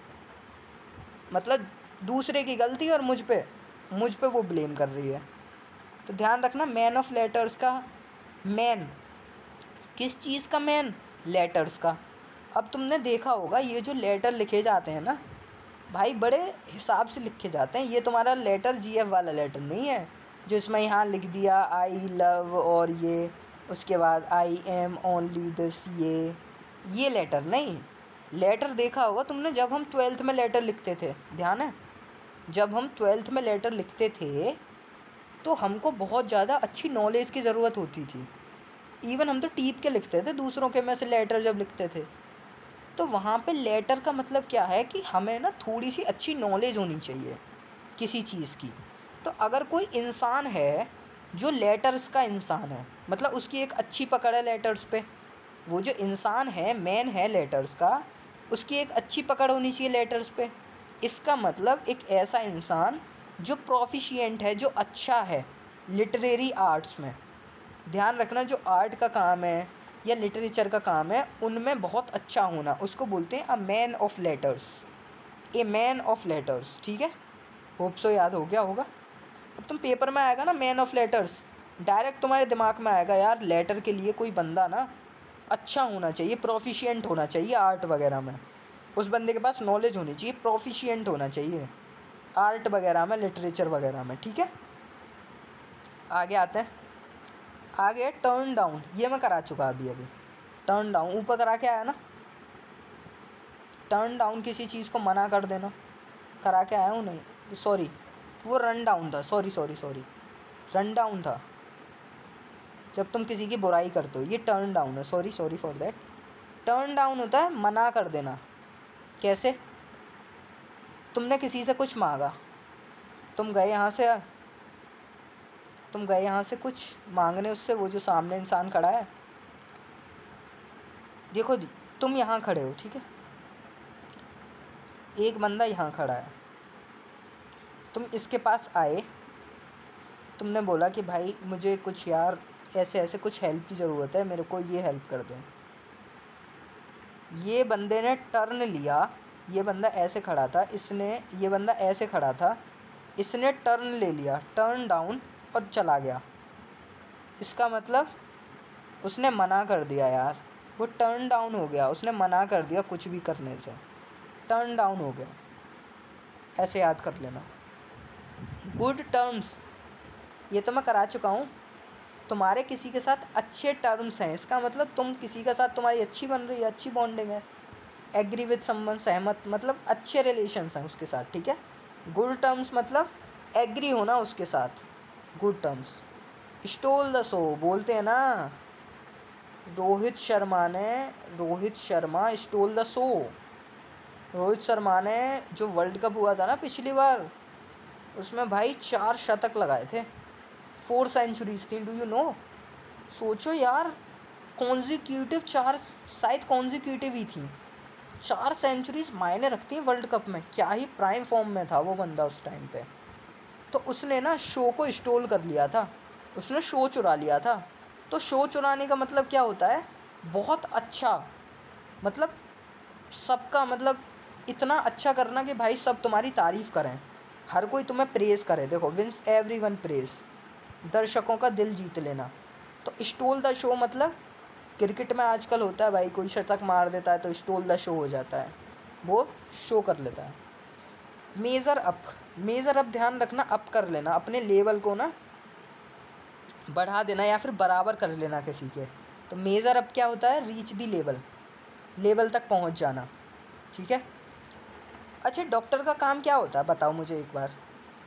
[SPEAKER 1] मतलब दूसरे की गलती और मुझ पे वो ब्लेम कर रही है। तो ध्यान रखना, मैन ऑफ लेटर्स का मैन, किस चीज़ का मैन? लेटर्स का। अब तुमने देखा होगा ये जो लेटर लिखे जाते हैं ना भाई, बड़े हिसाब से लिखे जाते हैं। ये तुम्हारा लेटर जीएफ वाला लेटर नहीं है जो इसमें यहाँ लिख दिया आई लव और ये, उसके बाद आई एम ओनली दिस, ये लेटर नहीं। लेटर देखा होगा तुमने जब हम 12th में लेटर लिखते थे, ध्यान है? जब हम 12th में लेटर लिखते थे तो हमको बहुत ज़्यादा अच्छी नॉलेज की ज़रूरत होती थी। इवन हम तो टीप के लिखते थे दूसरों के में से लेटर जब लिखते थे। तो वहाँ पे लेटर का मतलब क्या है कि हमें ना थोड़ी सी अच्छी नॉलेज होनी चाहिए किसी चीज़ की। तो अगर कोई इंसान है जो लेटर्स का इंसान है, मतलब उसकी एक अच्छी पकड़ है लेटर्स पे, वो जो इंसान है मैन है लेटर्स का, उसकी एक अच्छी पकड़ होनी चाहिए लेटर्स पे। इसका मतलब एक ऐसा इंसान जो प्रोफिशिएंट है, जो अच्छा है लिटरेरी आर्ट्स में। ध्यान रखना, जो आर्ट का काम है या लिटरेचर का काम है उनमें बहुत अच्छा होना, उसको बोलते हैं a man of letters, a man of letters. ठीक है, होप सो याद हो गया होगा। अब तुम पेपर में आएगा ना मैन ऑफ लेटर्स, डायरेक्ट तुम्हारे दिमाग में आएगा यार लेटर के लिए कोई बंदा ना अच्छा होना चाहिए, प्रोफिशिएंट होना चाहिए आर्ट वगैरह में, उस बंदे के पास नॉलेज होनी चाहिए, प्रोफिशिएंट होना चाहिए आर्ट वगैरह में, लिटरेचर वगैरह में। ठीक है, आगे आते हैं। आगे टर्न डाउन, ये मैं करा चुका अभी। टर्न डाउन ऊपर करा के आया ना, टर्न डाउन किसी चीज़ को मना कर देना, करा के आया हूँ नहीं, सॉरी वो रन डाउन था, सॉरी रन डाउन था जब तुम किसी की बुराई करते हो, ये टर्न डाउन है, sorry for that. Turn down होता है मना कर देना। कैसे? तुमने किसी से कुछ मांगा, तुम गए यहाँ से कुछ मांगने उससे, वो जो सामने इंसान खड़ा है, देखो तुम यहाँ खड़े हो, ठीक है, एक बंदा यहाँ खड़ा है, तुम इसके पास आए, तुमने बोला कि भाई मुझे कुछ यार ऐसे कुछ हेल्प की ज़रूरत है, मेरे को ये हेल्प कर दो। ये बंदे ने टर्न लिया, ये बंदा ऐसे खड़ा था, ये बंदा ऐसे खड़ा था, इसने टर्न ले लिया, टर्न डाउन, और चला गया। इसका मतलब उसने मना कर दिया यार, वो टर्न डाउन हो गया, उसने मना कर दिया कुछ भी करने से, टर्न डाउन हो गया। ऐसे याद कर लेना। गुड टर्म्स, ये तो मैं करा चुका हूँ। तुम्हारे किसी के साथ अच्छे टर्म्स हैं, इसका मतलब तुम किसी के साथ तुम्हारी अच्छी बन रही है, अच्छी बॉन्डिंग है। एग्री विद समवन, सहमत, मतलब अच्छे रिलेशंस हैं उसके साथ। ठीक है, गुड टर्म्स मतलब एग्री होना उसके साथ, good terms. Stole the show बोलते हैं ना, Rohit Sharma stole the show. Rohit Sharma ने जो वर्ल्ड कप हुआ था ना पिछली बार, उसमें भाई 4 शतक लगाए थे, 4 सेंचुरीज थी, डू यू नो? सोचो यार, कॉन्जिक्यूटिव 4, शायद कॉन्जिक्यूटिव ही थी 4 सेंचुरीज, मायने रखती हैं वर्ल्ड कप में। क्या ही प्राइम फॉर्म में था वो बंदा उस टाइम पे। तो उसने ना शो को स्टोल कर लिया था, उसने शो चुरा लिया था। तो शो चुराने का मतलब क्या होता है? बहुत अच्छा, मतलब सबका, मतलब इतना अच्छा करना कि भाई सब तुम्हारी तारीफ़ करें, हर कोई तुम्हें प्रेज़ करे। देखो, विंस एवरीवन प्रेज़, दर्शकों का दिल जीत लेना। तो स्टोल द शो मतलब क्रिकेट में आजकल होता है भाई, कोई शतक मार देता है तो स्टोल द शो हो जाता है, वो शो कर लेता है। मेज़र अप ध्यान रखना, अप कर लेना, अपने लेवल को ना बढ़ा देना या फिर बराबर कर लेना किसी के। तो मेज़र अप क्या होता है? रीच दी लेवल तक पहुंच जाना। ठीक है, अच्छा डॉक्टर का काम क्या होता है बताओ मुझे एक बार,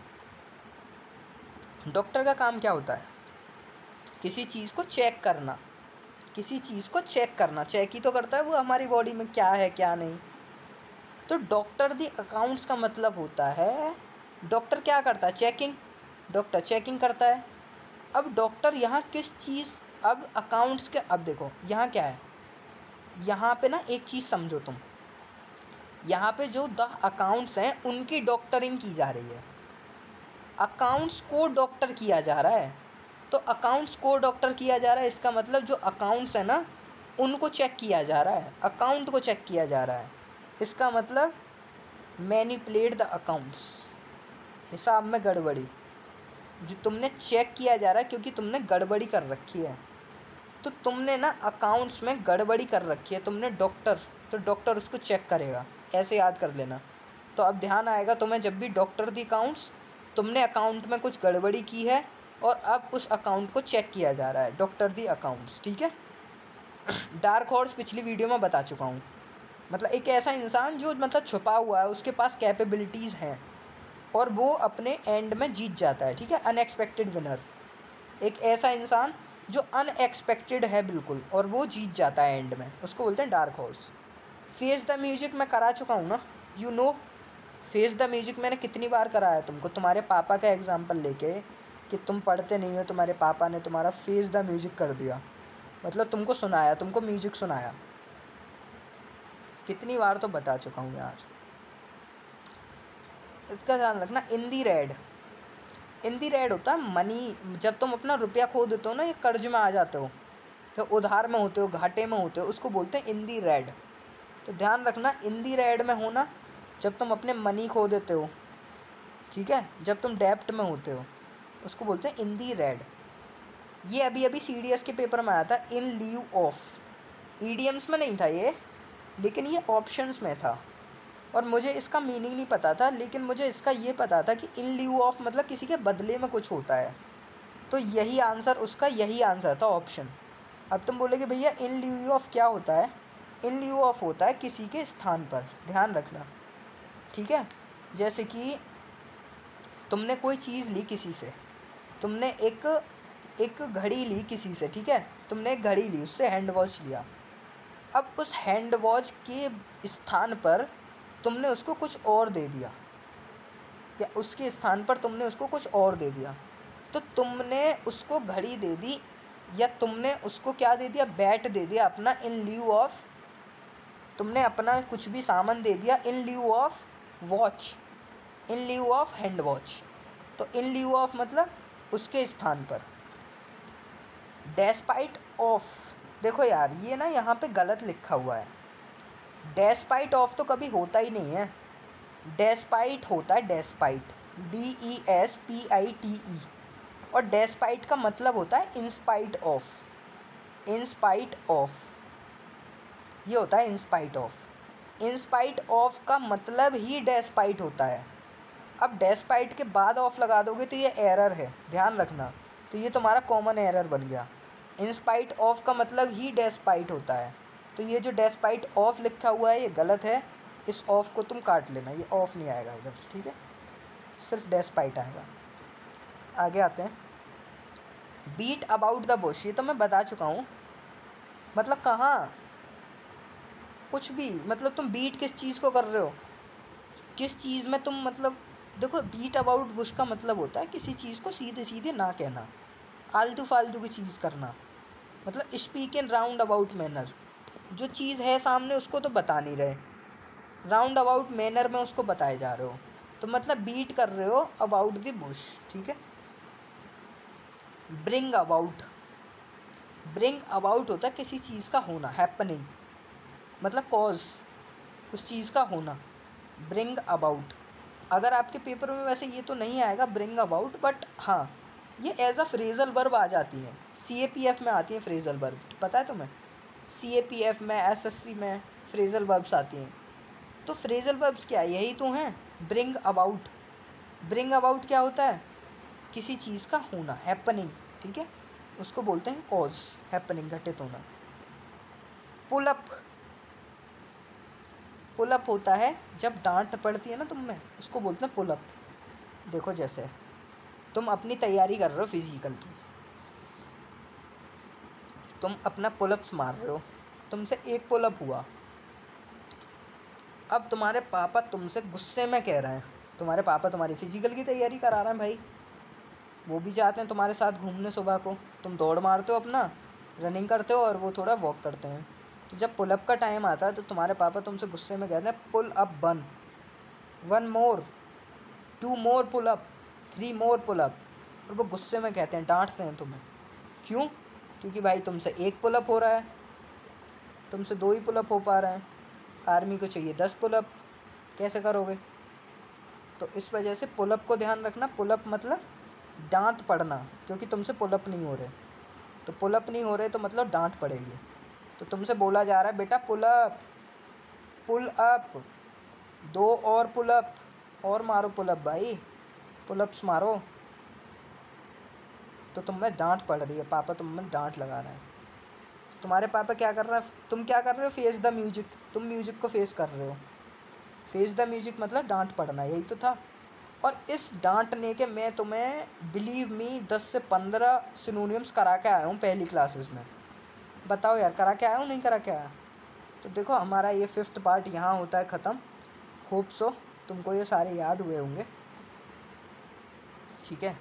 [SPEAKER 1] डॉक्टर का काम क्या होता है? किसी चीज़ को चेक करना, चेक ही तो करता है वो, हमारी बॉडी में क्या है क्या नहीं। तो डॉक्टर दी अकाउंट्स का मतलब होता है डॉक्टर क्या करता है, चेकिंग, डॉक्टर चेकिंग करता है। अब डॉक्टर यहाँ किस चीज़, अब अकाउंट्स के, अब देखो यहाँ क्या है, यहाँ पे ना एक चीज़ समझो तुम, यहाँ पे जो द अकाउंट्स हैं उनकी डॉक्टरिंग की जा रही है, अकाउंट्स को डॉक्टर किया जा रहा है। तो अकाउंट्स को डॉक्टर किया जा रहा है, इसका मतलब जो अकाउंट्स है ना उनको चेक किया जा रहा है, अकाउंट को चेक किया जा रहा है। इसका मतलब मैनिपुलेट द अकाउंट्स, हिसाब में गड़बड़ी, जो तुमने चेक किया जा रहा है क्योंकि तुमने गड़बड़ी कर रखी है। तो तुमने ना अकाउंट्स में गड़बड़ी कर रखी है, तुमने डॉक्टर, तो डॉक्टर उसको चेक करेगा, ऐसे याद कर लेना। तो अब ध्यान आएगा तुम्हें जब भी डॉक्टर दी अकाउंट्स, तुमने अकाउंट में कुछ गड़बड़ी की है और अब उस अकाउंट को चेक किया जा रहा है, डॉक्टर दी अकाउंट्स, ठीक है। डार्क हॉर्स पिछली वीडियो में बता चुका हूँ, मतलब एक ऐसा इंसान जो मतलब छुपा हुआ है, उसके पास कैपेबिलिटीज़ हैं और वो अपने एंड में जीत जाता है, ठीक है, अनएक्सपेक्टेड विनर। एक ऐसा इंसान जो अनएक्सपेक्टेड है बिल्कुल और वो जीत जाता है एंड में, उसको बोलते हैं dark horse. Face the music मैं करा चुका हूँ ना, you know. Face the music मैंने कितनी बार कराया तुमको, तुम्हारे पापा का एग्जाम्पल लेके कि तुम पढ़ते नहीं हो, तुम्हारे पापा ने तुम्हारा फेस द म्यूजिक कर दिया, मतलब तुमको सुनाया, तुमको म्यूजिक सुनाया, कितनी बार तो बता चुका हूँ यार। इसका ध्यान रखना। इन दी रेड, इन दी रेड होता है मनी, जब तुम अपना रुपया खो देते हो ना, ये कर्ज में आ जाते हो, जो उधार में होते हो, घाटे में होते हो, उसको बोलते हैं इन दी रेड। तो ध्यान रखना, इन दी रेड में होना जब तुम अपने मनी खो देते हो, ठीक है, जब तुम डेप्ट में होते हो, उसको बोलते हैं इन दी रेड। ये अभी अभी CDS के पेपर में आया था, इन लीव ऑफ, ईडीएम्स में नहीं था ये, लेकिन ये ऑप्शंस में था और मुझे इसका मीनिंग नहीं पता था, लेकिन मुझे इसका ये पता था कि इन लीव ऑफ मतलब किसी के बदले में कुछ होता है। तो यही आंसर, उसका यही आंसर था, ऑप्शन। अब तुम बोलोगे भैया इन लीव ऑफ क्या होता है, इन लीव ऑफ होता है किसी के स्थान पर, ध्यान रखना, ठीक है। जैसे कि तुमने कोई चीज़ ली किसी से, तुमने एक घड़ी ली किसी से, ठीक है, तुमने एक घड़ी ली, उससे हैंड वॉच लिया। अब उस हैंड वॉच के स्थान पर तुमने उसको कुछ और दे दिया, या उसके स्थान पर तुमने उसको कुछ और दे दिया। तो तुमने उसको घड़ी दे दी या तुमने उसको क्या दे दिया, बैट दे दिया अपना, इन ल्यू ऑफ, तुमने अपना कुछ भी सामान दे दिया in lieu of watch, in lieu of hand watch. तो इन ल्यू ऑफ मतलब उसके स्थान पर। डेस्पाइट ऑफ, देखो यार ये ना यहाँ पे गलत लिखा हुआ है, डेस्पाइट ऑफ तो कभी होता ही नहीं है, डेस्पाइट होता है डेस्पाइट, DESPITE, और डेस्पाइट का मतलब होता है इंस्पाइट ऑफ, इंस्पाइट ऑफ, ये होता है इंस्पाइट ऑफ, इंस्पाइट ऑफ का मतलब ही डेस्पाइट होता है। अब डेस्पाइट के बाद ऑफ लगा दोगे तो ये एरर है, ध्यान रखना, तो ये तुम्हारा कॉमन एरर बन गया। इंस्पाइट ऑफ का मतलब ही डेस्पाइट होता है, तो ये जो डेस्पाइट ऑफ लिखा हुआ है ये गलत है, इस ऑफ को तुम काट लेना, ये ऑफ नहीं आएगा इधर, ठीक है, सिर्फ डेस्पाइट आएगा। आगे आते हैं, बीट अबाउट द बुश, ये तो मैं बता चुका हूँ, मतलब कहाँ, कुछ भी, मतलब तुम बीट किस चीज़ को कर रहे हो, किस चीज़ में तुम, मतलब देखो बीट अबाउट बुश का मतलब होता है किसी चीज़ को सीधे सीधे ना कहना, आलतू फालतू की चीज़ करना, मतलब speak in round about manner, जो चीज़ है सामने उसको तो बता नहीं रहे, राउंड अबाउट मैनर में उसको बताए जा रहे हो, तो मतलब बीट कर रहे हो अबाउट द बुश, ठीक है। ब्रिंग अबाउट, ब्रिंग अबाउट होता है किसी चीज़ का होना, हैपनिंग, मतलब कॉज, उस चीज़ का होना, ब्रिंग अबाउट। अगर आपके पेपर में वैसे ये तो नहीं आएगा ब्रिंग अबाउट, बट हाँ ये एज अ फ्रेजल वर्ब आ जाती है, CAPF में आती है फ्रेजल वर्ब, पता है तुम्हें, CAPF में, SSC में फ्रेजल वर्ब्स आती हैं। तो फ्रेजल वर्ब्स क्या है, यही तो हैं, ब्रिंग अबाउट। ब्रिंग अबाउट क्या होता है, किसी चीज़ का होना, हैपनिंग, ठीक है, उसको बोलते हैं कॉज, हैपनिंग, घटित होना। पुल अप, पुल अप होता है जब डांट पड़ती है ना तुम में, उसको बोलते हैं पुल अप। देखो जैसे तुम अपनी तैयारी कर रहे हो फिजिकल की, तुम अपना पुलअप्स मार रहे हो, तुमसे एक पुलअप हुआ, अब तुम्हारे पापा तुमसे गुस्से में कह रहे हैं, तुम्हारे पापा तुम्हारी फिजिकल की तैयारी करा रहे हैं भाई, वो भी चाहते हैं तुम्हारे साथ घूमने सुबह को, तुम दौड़ मारते हो अपना, रनिंग करते हो और वो थोड़ा वॉक करते हैं। तो जब पुल अप का टाइम आता है तो तुम्हारे पापा तुमसे गुस्से में कहते हैं pull up 1 more, 2 more pull up, 3 more pull up. और वो गुस्से में कहते हैं, डांट रहे हैं तुम्हें। क्यों? क्योंकि भाई तुमसे 1 पुल अप हो रहा है, तुमसे 2 ही पुल अप हो पा रहे हैं, आर्मी को चाहिए 10 पुल अप, कैसे करोगे? तो इस वजह से पुल अप को ध्यान रखना। पुल अप मतलब डांट पड़ना, क्योंकि तुमसे पुल अप नहीं हो रहे। तो पुल अप नहीं हो रहे तो मतलब डांट पड़ेगी। तो तुमसे बोला जा रहा है बेटा पुल अप, पुल अप, 2 और पुल अप, और मारो पुल अप भाई, पुल अप्स मारो। तो तुम्हें डांट पड़ रही है, पापा तुम्हें डांट लगा रहे हैं। तो तुम्हारे पापा क्या कर रहे हैं, तुम क्या कर रहे हो? फेस द म्यूजिक, तुम म्यूजिक को फेस कर रहे हो। फेस द म्यूजिक मतलब डांट पड़ना, यही तो था। और इस डांटने के मैं तुम्हें बिलीव मी 10 से 15 सिनोनिम्स करा के आया हूँ पहली क्लासेस में। बताओ यार, करा के आया हूँ नहीं करा के आया? तो देखो हमारा ये 5th पार्ट यहाँ होता है ख़त्म। होप सो तुमको ये सारे याद हुए होंगे, ठीक है।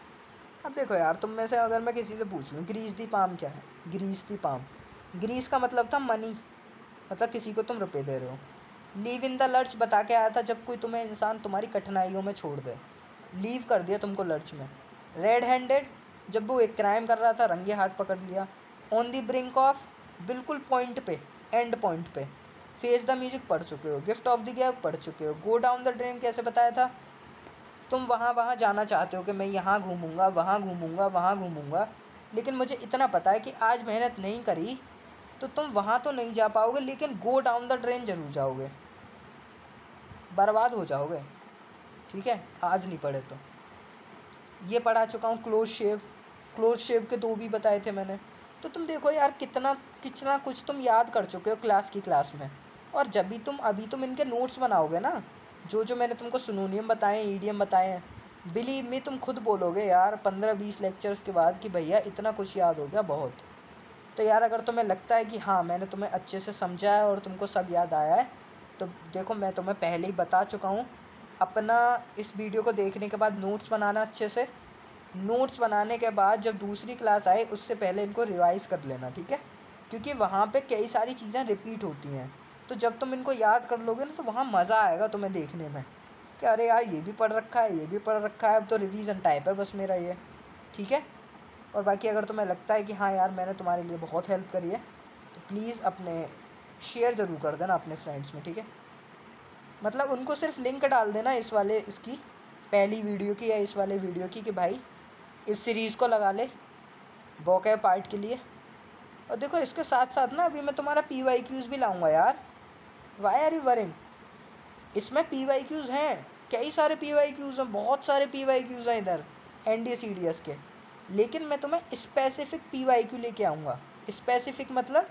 [SPEAKER 1] अब देखो यार, तुम में से अगर मैं किसी से पूछ लूँ ग्रीस दी पाम क्या है? ग्रीस दी पाम, ग्रीस का मतलब था मनी, मतलब किसी को तुम रुपए दे रहे हो। लीव इन द लर्च बता के आया था जब कोई तुम्हें इंसान तुम्हारी कठिनाइयों में छोड़ दे, लीव कर दिया तुमको लर्च में। रेड हैंडेड, जब वो एक क्राइम कर रहा था रंगे हाथ पकड़ लिया। ऑन दी ब्रिंक ऑफ, बिल्कुल पॉइंट पे, एंड पॉइंट पे। फेस द म्यूजिक पढ़ चुके हो, गिफ्ट ऑफ द गैप पढ़ चुके हो। गो डाउन द ड्रेन कैसे बताया था? तुम वहाँ जाना चाहते हो कि मैं यहाँ घूमूंगा, वहाँ घूमूंगा, वहाँ घूमूंगा, लेकिन मुझे इतना पता है कि आज मेहनत नहीं करी तो तुम वहाँ तो नहीं जा पाओगे, लेकिन गो डाउन द ड्रेन ज़रूर जाओगे, बर्बाद हो जाओगे, ठीक है, आज नहीं पढ़े तो। ये पढ़ा चुका हूँ। क्लोज शेव, क्लोज शेव के 2 भी बताए थे मैंने। तो तुम देखो यार कितना कितना कुछ तुम याद कर चुके हो क्लास में। और जब भी तुम अभी तुम इनके नोट्स बनाओगे ना, जो जो मैंने तुमको सिनोनियम बताए, ईडियम बताए हैं, बिलीव मी तुम खुद बोलोगे यार 15-20 लेक्चर्स के बाद कि भैया इतना कुछ याद हो गया बहुत। तो यार अगर तुम्हें लगता है कि हाँ मैंने तुम्हें अच्छे से समझा है और तुमको सब याद आया है, तो देखो मैं तुम्हें पहले ही बता चुका हूँ। अपना इस वीडियो को देखने के बाद नोट्स बनाना अच्छे से। नोट्स बनाने के बाद जब दूसरी क्लास आए उससे पहले इनको रिवाइज़ कर लेना, ठीक है, क्योंकि वहाँ पे कई सारी चीज़ें रिपीट होती हैं। तो जब तुम इनको याद कर लोगे ना तो वहाँ मज़ा आएगा तुम्हें देखने में कि अरे यार ये भी पढ़ रखा है, ये भी पढ़ रखा है, अब तो रिवीजन टाइप है बस मेरा ये, ठीक है। और बाकी अगर तुम्हें लगता है कि हाँ यार मैंने तुम्हारे लिए बहुत हेल्प करी है तो प्लीज़ अपने शेयर ज़रूर कर देना अपने फ्रेंड्स में, ठीक है। मतलब उनको सिर्फ लिंक डाल देना इस वाले, इसकी पहली वीडियो की या इस वाले वीडियो की, कि भाई इस सीरीज़ को लगा ले वोकैब पार्ट के लिए। और देखो इसके साथ साथ ना अभी मैं तुम्हारा PYQs भी लाऊंगा यार। Why are you worrying? इसमें PYQs हैं, कई सारे PYQs हैं, बहुत सारे PYQs हैं इधर NDA CDS के। लेकिन मैं तुम्हें स्पेसिफिक PYQ लेके आऊँगा। स्पेसिफिक मतलब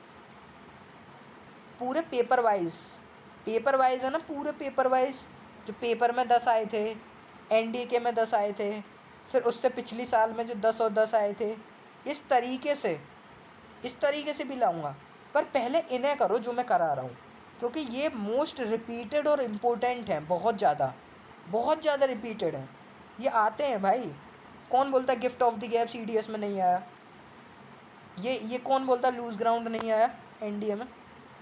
[SPEAKER 1] पूरे पेपर वाइज, पेपर वाइज है ना, पूरे पेपर वाइज। जो पेपर में 10 आए थे, NDA के में 10 आए थे, फिर उससे पिछली साल में जो 10 और 10 आए थे, इस तरीके से भी लाऊंगा। पर पहले इन्हें करो जो मैं करा रहा हूँ, क्योंकि ये मोस्ट रिपीटेड और इम्पोर्टेंट हैं, बहुत ज़्यादा रिपीटेड हैं, ये आते हैं भाई। कौन बोलता है gift of the gap CDS में नहीं आया? ये कौन बोलता है लूज ग्राउंड नहीं आया NDA में?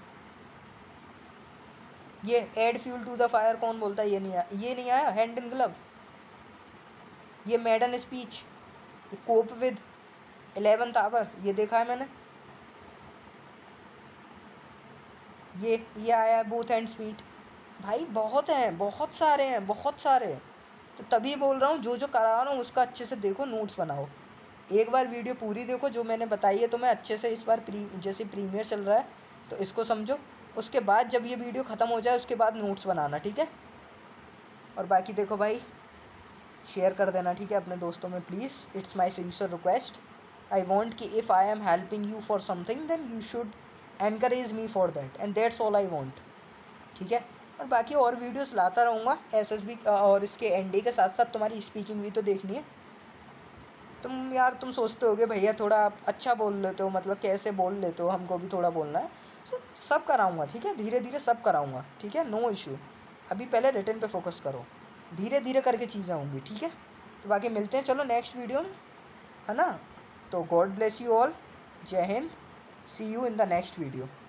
[SPEAKER 1] ये add fuel to the fire कौन बोलता है? ये नहीं आया हैंड इन ग्लव, ये मैडन स्पीच, ये कोप विद 11th आवर, ये देखा है मैंने। ये आया है बोथ एंड्स मीट। भाई बहुत हैं, बहुत सारे। तो तभी बोल रहा हूँ जो जो करा रहा हूँ उसका अच्छे से देखो, नोट्स बनाओ। एक बार वीडियो पूरी देखो जो मैंने बताई है तुम्हें अच्छे से। इस बार जैसे प्रीमियर चल रहा है तो इसको समझो, उसके बाद जब ये वीडियो ख़त्म हो जाए उसके बाद नोट्स बनाना, ठीक है। और बाकी देखो भाई शेयर कर देना, ठीक है, अपने दोस्तों में please. It's my sincere request. I want कि if I am helping you for something then you should encourage me for that, and that's all I want, ठीक है। और बाकी और वीडियोस लाता रहूँगा SSB और इसके NDA के साथ साथ। तुम्हारी स्पीकिंग भी तो देखनी है। तुम सोचते होगे भैया थोड़ा आप अच्छा बोल लेते हो, मतलब कैसे बोल लेते हो, हमको भी थोड़ा बोलना है। सब कराऊंगा, ठीक है, धीरे धीरे सब कराऊंगा, ठीक है, नो इशू। अभी पहले रिटर्न पे फोकस करो, धीरे धीरे करके चीज़ें होंगी, ठीक है। तो बाकी मिलते हैं चलो नेक्स्ट वीडियो में, है ना। तो गॉड ब्लेस यू ऑल, जय हिंद, see you in the next video.